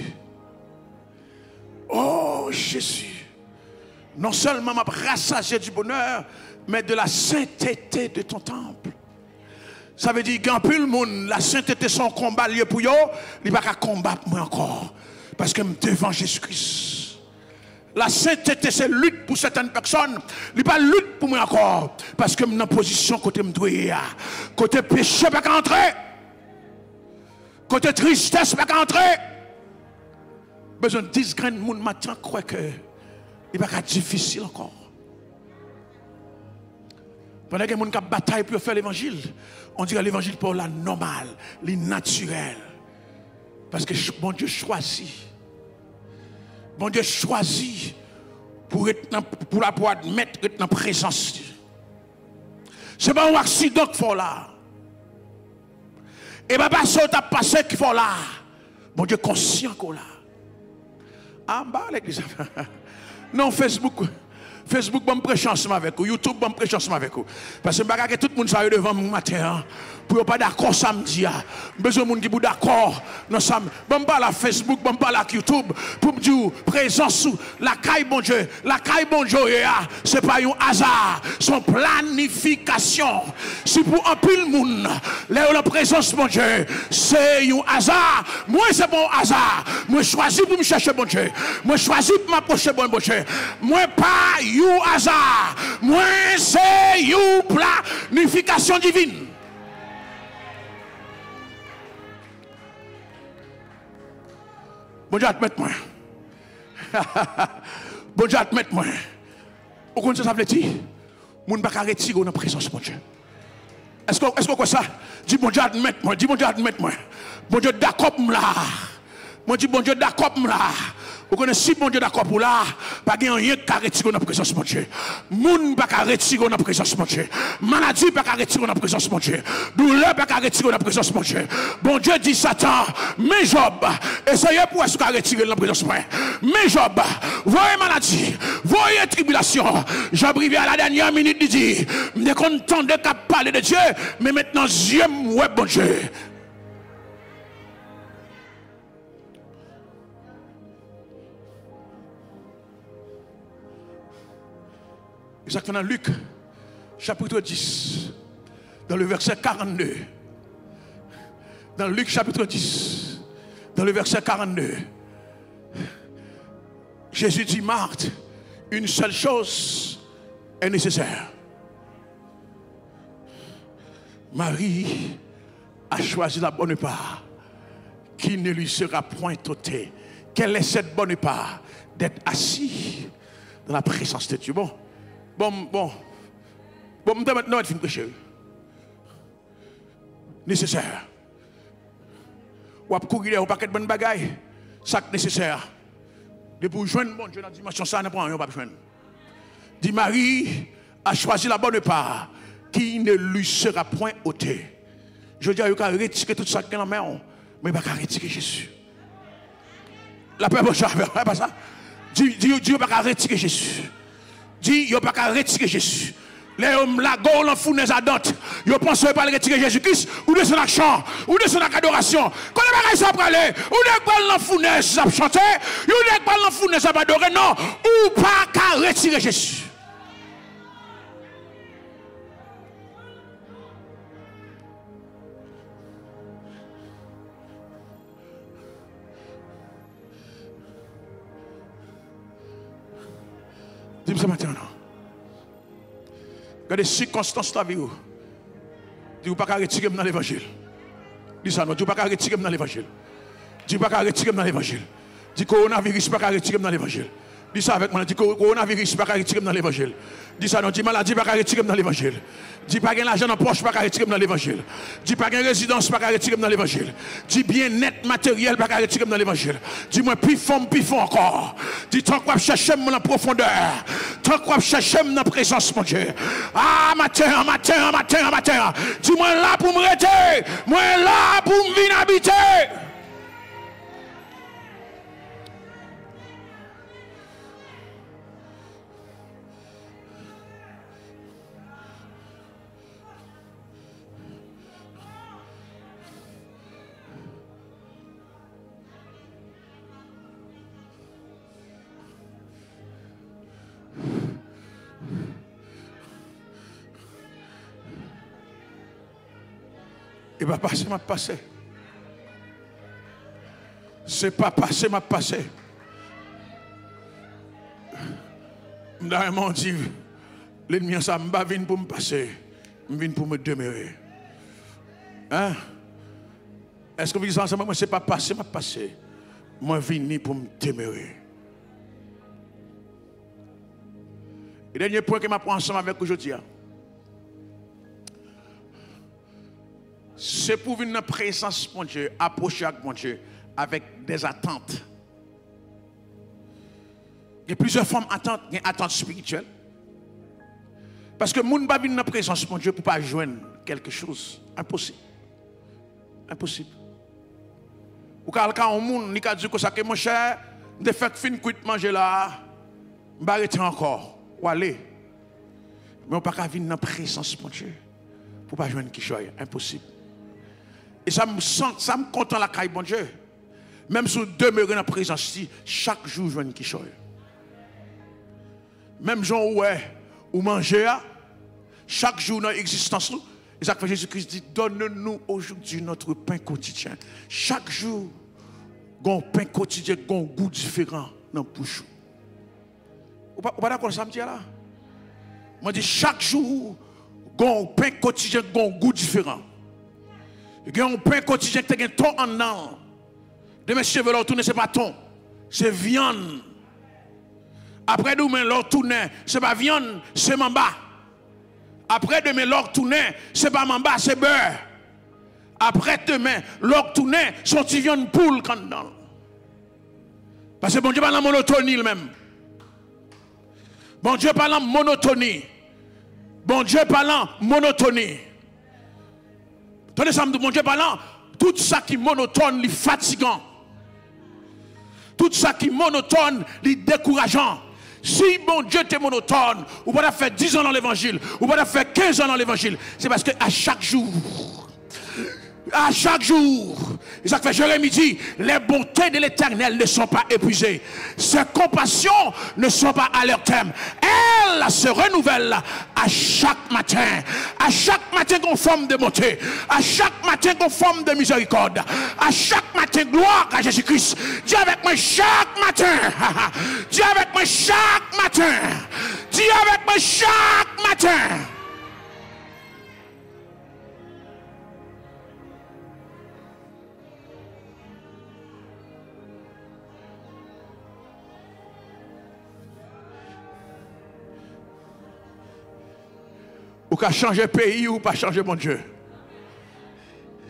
Oh Jésus! Non seulement m'a rassasié du bonheur, mais de la sainteté de ton temple. Ça veut dire qu'en plus le monde, la sainteté son combat lié pour eux, il ne va pas combattre moi encore. Parce que je suis devant Jésus-Christ. La sainteté, c'est lutte pour certaines personnes. Il n'est pas lutte pour moi encore. Parce que je suis en position côté me côté péché, pas qu'à entrer. Côté tristesse, pas qu'à entrer. Besoin de 10 grains de monde matin, croit que il n'est pas difficile encore. Pendant que les gens qui bataille pour faire l'évangile, on dirait l'évangile pour la normale, le naturel. Parce que bon Dieu choisit. Bon Dieu choisit pour la pouvoir mettre dans la présence. Ce n'est pas un accident qu'il faut là. Et pas ça qui a passé qu'il faut là. Bon Dieu conscient qu'on là. Ah, bah, l'église. Non, Facebook, bon prêcher ensemble avec vous. YouTube, bon prêcher ensemble avec vous. Parce que tout le monde s'est devant mon matin. Pour ne pas d'accord samedi. Besoin de monde qui est d'accord. Bon, pas la Facebook, bon, pas la YouTube. Pour me dire, présence sous la caille, bon Dieu. La caille, bon Dieu, ce n'est pas un hasard. C'est une planification. Si pour un pile monde, la présence, bon Dieu, c'est un hasard. Moi, c'est bon hasard. Moi, je choisis pour me chercher, bon Dieu. Moi, je choisis pour m'approcher, bon Dieu. Moi, pas un hasard. Moi, c'est une planification divine. Bon Dieu, admette-moi. Bon Dieu, admette-moi. Vous connaissez ça veut dire? Moun pas retirer dans la présence, mon Dieu. Est-ce que quoi ça? Dis bon Dieu, admette-moi. Dis bon Dieu, admette-moi. Bon Dieu, d'accord, là. Moi, dis bon Dieu, d'accord, là. Vous connaissez si bon Dieu d'accord pour là, pas de rien qui retire dans la présence, mon Dieu. Moun pas retirer dans la présence, mon Dieu. Maladie pas retirer dans la présence, mon Dieu. Douleur pas retirer dans la présence, mon Dieu. Bon Dieu dit Satan, mais Job, essayez pour ce qu'on retirer dans la présence, moi. Mais Job, voyez maladie, voyez tribulation. Job arrivé à la dernière minute, il dit, je suis content de parler de Dieu, mais maintenant, j'aime, ouais, bon Dieu. Exactement dans Luc, chapitre 10, dans le verset 42. Dans Luc, chapitre 10, dans le verset 42. Jésus dit, Marthe, une seule chose est nécessaire. Marie a choisi la bonne part qui ne lui sera point ôtée. Quelle est cette bonne part? D'être assis dans la présence de Dieu. Bon, maintenant, je vais prêcher. nécessaire. Ou à courir au paquet de bonnes bagailles, ça nécessaire. De pour joindre bon Dieu dans la dimension, ça ne prend rien, pas besoin. Dit Marie a choisi la bonne part qui ne lui sera point ôtée. Je veux dire, il va retirer tout ça qui est dans la main, mais il va pas retirer Jésus. La paix, bon, pas ça. Dis, il ne va pas retirer Jésus. Dis, il ne va pas retirer Jésus. Les hommes, la gorge, en fournaise à date, ils pensent qu'ils ne pas retirer Jésus-Christ, ou de son action, ou de son adoration. Quand les bagages sont prêts, ou de quoi la fournaise à chanter, ou de quoi la fournaise à adorer, non, ou pas qu'à retirer Jésus. Dis-moi ça maintenant. Regardez les circonstances de la vie. Dis vous pas qu'à retirer dans l'évangile. Dis ça, non, dis pas qu'à retirer dans l'évangile. Dis pas qu'à retirer dans l'évangile. Dis coronavirus pas qu'à retirer dans l'évangile. Dis ça avec moi, dis coronavirus pas qu'à retirer dans l'évangile. Dis ça, non, dis maladie pas qu'à retirer dans l'évangile. Dis pas qu'il l'argent dans poche pas qu'à retirer dans l'évangile. Dis pas qu'il résidence pas qu'à retirer dans l'évangile. Dis bien net matériel pas qu'à retirer dans l'évangile. Dis moi plus fort encore. Dis tant qu'on chercher dans la profondeur. Tant qu'on chercher dans la présence mon Dieu. Ah matin. Dis moi là pour me rester. Moi là pour me venir habiter. Il va passer, m'a passé. C'est pas passé, m'a passé. M'd'a dit, l'ennemi ça m'a venu pour me passer, venu pour me demeurer. Hein? Est-ce que vous dites ensemble, moi c'est pas passé, m'a passé. Moi venu pour me demeurer. Et dernier point que m'a pris ensemble avec aujourd'hui. C'est pour venir dans la présence de mon Dieu, approcher avec mon Dieu, avec des attentes. Il y a plusieurs formes d'attentes. Il y a une attente spirituelle. Parce que le monde ne va pas venir dans la présence de mon Dieu pour ne pas joindre quelque chose. Impossible. Impossible. Ou quelqu'un au monde, il a dit que ça, mon cher, de fait fin de manger là, je vais arrêter encore. Ou aller. Mais on ne peut pas venir dans la présence de mon Dieu pour ne pas joindre quelque chose. Impossible. Et ça me content la caille, bon Dieu. Même si vous demeurez dans la présence, chaque jour, je vois une quichoye. Même gens où manger, chaque jour dans l'existence, et ça que Jésus-Christ dit, donne-nous aujourd'hui notre pain quotidien. Chaque jour, il y a un pain quotidien, il y a un goût différent dans la bouche. Vous ne pas d'accord ça me dit là? Moi, je dis chaque jour, il y a un pain quotidien, il y a un goût différent. Il y a un pain quotidien qui a un ton en dedans. Demain, si je veux leur tourner, ce n'est pas ton, c'est viande. Après demain, leur tourner, ce n'est pas viande, c'est mamba. Après demain, leur tourner, ce n'est pas mamba, c'est beurre. Après demain, leur tourner, c'est une viande poule quand dedans. Parce que bon Dieu parle en monotonie lui-même. Bon Dieu parle en monotonie. Bon Dieu parle en monotonie. Tenez ça, mon Dieu parlant, tout ça qui est monotone, est fatigant. Tout ça qui est monotone, est décourageant. Si bon Dieu est monotone, ou pas faire 10 ans dans l'évangile, ou pas faire 15 ans dans l'évangile, c'est parce qu'à chaque jour, et ça fait Jérémie dit, les bontés de l'Éternel ne sont pas épuisées. Ses compassions ne sont pas à leur terme. Elles se renouvellent à chaque matin. À chaque matin conforme de bonté. À chaque matin conforme de miséricorde. À chaque matin gloire à Jésus-Christ. Dis avec moi chaque matin. Dis avec moi chaque matin. Dis avec moi chaque matin. Ou qu'à changer pays ou pas changer mon Dieu.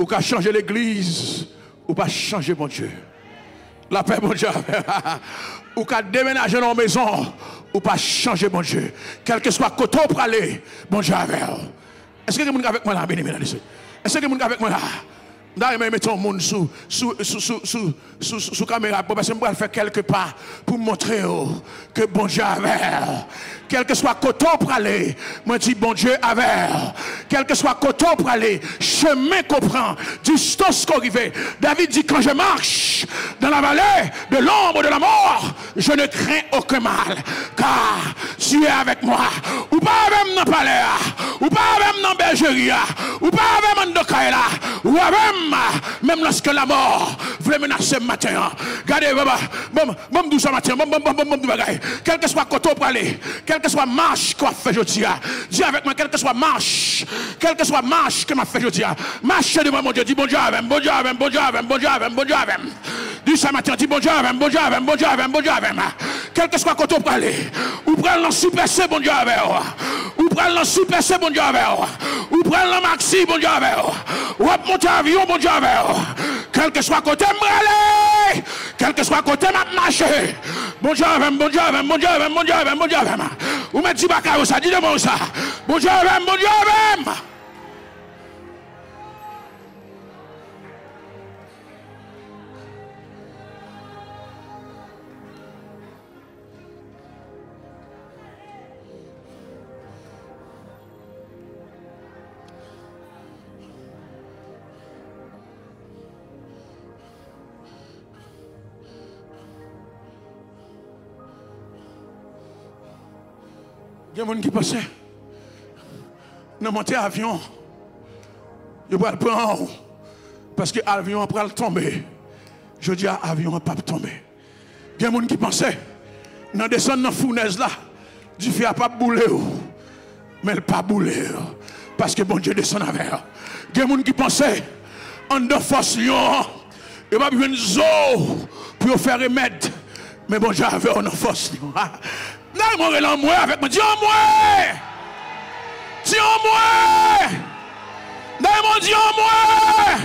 qu'à changer l'église, ou pas changer mon Dieu. La paix, mon Dieu. Ou qu'à déménager dans la maison, ou pas changer mon Dieu. Quel que soit côté pour aller, mon Dieu avec. Est-ce que vous êtes avec moi là, bien aimé? Est-ce que vous êtes avec moi là? D'ailleurs, mettons le monde sous caméra parce que je vais faire quelque part pour montrer que bon Dieu avait. Quel que soit côté pour aller, moi dis bon Dieu avait. Quel que soit côté pour aller, chemin qu'on prend, distance qu'on arrive. David dit quand je marche dans la vallée de l'ombre de la mort, je ne crains aucun mal, car tu es avec moi. Ou pas avec dans le palais, ou pas avec dans la bergerie, ou pas avec dans le caïla, ou avec même lorsque la mort voulait menacer ce matin. Regardez, bon, douce matin, quel que soit côté pour aller, quelle que soit marche qu'on fait aujourd'hui, dis avec moi, quelle que soit marche que m'a fait aujourd'hui, marche devant mon Dieu, dis bon Dieu avec, bon Dieu avec, bon Dieu avec, bon Dieu avec, bon Dieu avec. Dis ce matin, dis bon Dieu avec, bon Dieu avec, bon Dieu avec, bon Dieu avec. Quel que soit côté pour aller, ou prendre l'en super-C, bon Dieu avec, ou prendre l'en super-C, bon Dieu avec, ou prendre l'en maxi, bon Dieu avec, ou monter avion, bon Dieu avec. Quel que soit côté m'aller, quel que soit côté m'a marché. Bon Dieu avec, bon Dieu avec, bon Dieu avec, bon Dieu avec, bon Dieu avec. Ou mettez dit baka ça, dis-le-moi ça. Bon Dieu avec, bon Dieu avec. Il y a des gens qui pensent, dans monter avion, ils vont le prendre parce que l'avion va tomber. Je dis à l'avion va pas tomber. Il y a des gens qui pensent, dans descendre dans la fournaise là, du feu n'a pas boulé, mais il n'a pas boulé parce que bon Dieu descend avec. Il y a des gens qui pensent, en deux force lion, il n'y a pas besoin de zoo pour faire remède, mais bon Dieu avait en force lion. Non, moi, moi avec moi. Dis en moi. Dis en moi. Non, mon Dieu en moi.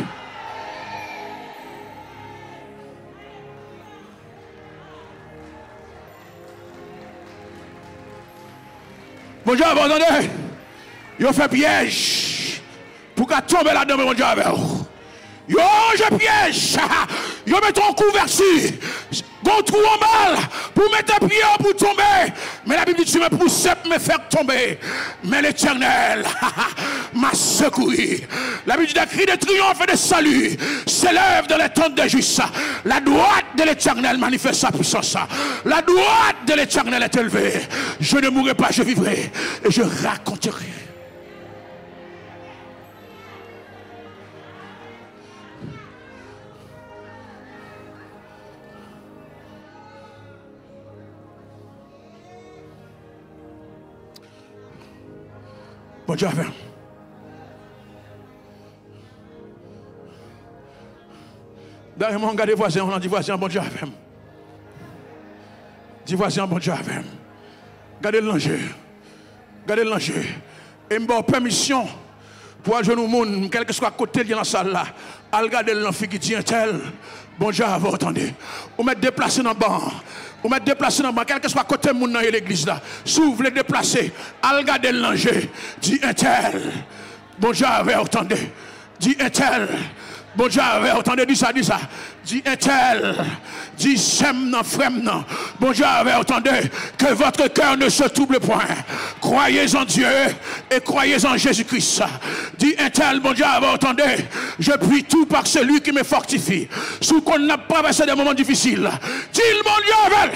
Mon Dieu, attendez. Il fait piège. Pour qu'à tomber là-dedans, mon Dieu, avec vous. Yo, je piège. Yo, mets ton couverture. Bon trou en balle pour mettre un pied pour tomber. Mais la Bible dit tu me pousses me faire tomber. Mais l'Éternel m'a secoué. La Bible dit un cri de triomphe et de salut s'élève dans les tentes des justes. La droite de l'Éternel manifeste sa puissance. La droite de l'Éternel est élevée. Je ne mourrai pas, je vivrai et je raconterai. Bon Dieu avec. D'ailleurs, on regarde les voisins, on dit voisin, bon Dieu avec. Dis voisin, bon Dieu avec. Regardez l'enjeu. Regardez l'enjeu. Et me donne permission pour aller au monde, quel que soit côté de la salle là, à regarder l'enfant qui dit un tel, bon Dieu avec, attendez. Ou mettre déplacé dans le banc. Ou mettre déplacé dans le banc, quel que soit côté de mon dans l'église là. Si vous voulez déplacer, à regarder l'enjeu, dit un tel, bon Dieu avec, attendez. Dit un tel. Bon Dieu, attendez, dis ça. Dis un tel, dis sem non, frem non. Bon Dieu, attendez, que votre cœur ne se trouble point. Croyez en Dieu et croyez en Jésus-Christ. Dis un tel, bon Dieu, attendez, je prie tout par celui qui me fortifie. Sous qu'on n'a pas passé des moments difficiles. Dis le bon Dieu, avec.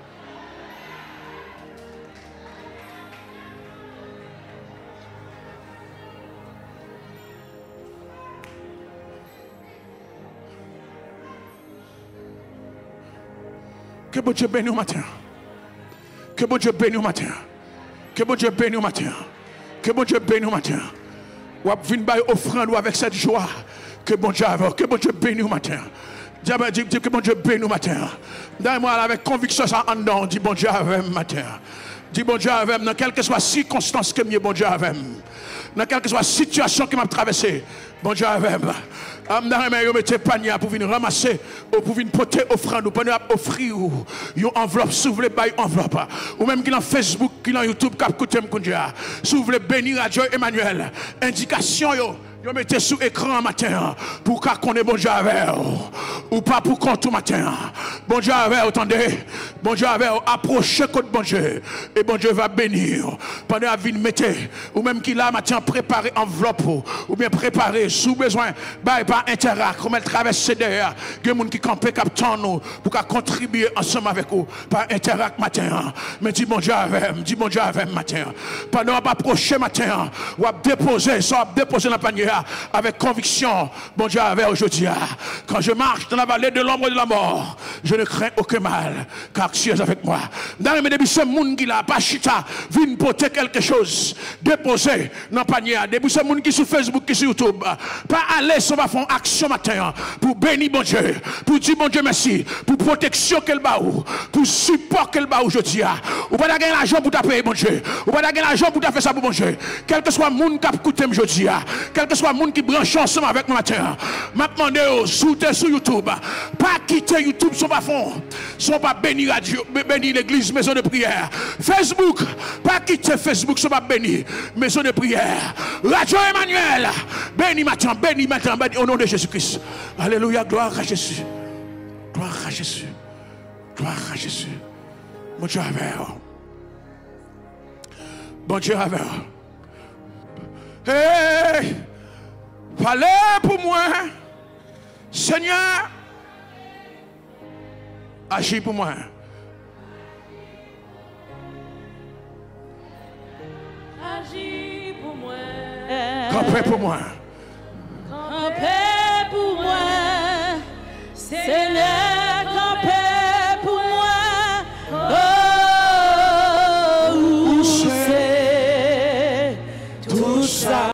Que bon Dieu bénisse au matin. Que bon Dieu bénisse au matin. Que bon Dieu bénisse au matin. Que bon Dieu bénisse au matin. Ou à venir par offrande avec cette joie. Que bon Dieu avec. Que bon Dieu bénisse au matin. Dis que bon Dieu bénisse au matin. D'ailleurs, avec conviction, ça en dedans. Dis bon Dieu avec matin. Dis bon Dieu avec. Dans quelle que soit circonstance que mieux bon Dieu avec. dans quelle que soit la situation qui m'a traversé. Bon Dieu avec moi. Je mettez panier pour venir ramasser, pour venir porter offrande, pour venir offrir une enveloppe, si vous voulez bailler enveloppe. Ou même qui dans Facebook, qui dans YouTube, qui écoute si vous voulez bénir Radio Emmanuel, indication yo. Vous mettez sur l'écran matin pour qu'on ait bon Dieu avec ou pas pour qu'on tout matin. Bon Dieu avec, attendez. Bon Dieu avec, approchez contre bon Dieu. Et bon Dieu va bénir. Pendant la vie, mettez, ou même qu'il a matin préparé enveloppe, ou bien préparé, sous besoin, bah, par interact, comme elle traverse derrière. Il y a des gens qui campent, qui nous pour contribuer ensemble avec vous par interact matin. Mais dis bon Dieu avec, dis bon Dieu avec matin. Pendant qu'on approcher matin, ou à déposer, soit déposer dans la panier. Avec conviction, bon Dieu avait aujourd'hui. Quand je marche dans la vallée de l'ombre de la mort, je ne crains aucun mal, car tu es avec moi. Dans mes débuts, ce monde qui l'a pas chita, vient porter quelque chose, déposer dans le panier. Début, ce monde qui sur Facebook, qui sur YouTube, pas aller, ça va faire action matin pour bénir bon Dieu, pour dire bon Dieu merci, pour protection qu'elle bat, pour support qu'elle bat aujourd'hui. Ou pas gagner l'argent pour taper bon Dieu, ou pas gagner l'argent pour faire ça pour bon Dieu. Quel que soit le monde qui a écouté aujourd'hui, quel que soit le monde qui branche ensemble avec moi matin, m'a demandé sur YouTube, pas quitter YouTube, son pas fond, son pas bénir radio, bénir l'église, maison de prière. Facebook, pas quitter Facebook, son pas bénir maison de prière. Radio Emmanuel, béni matin, au nom de Jésus-Christ. Alléluia, gloire à Jésus. Gloire à Jésus. Gloire à Jésus. Bon Dieu avec. Bon Dieu avec. Hey! Parlez pour moi, Seigneur, agis pour moi. Agis pour moi. Campez pour moi. Campez pour moi. C'est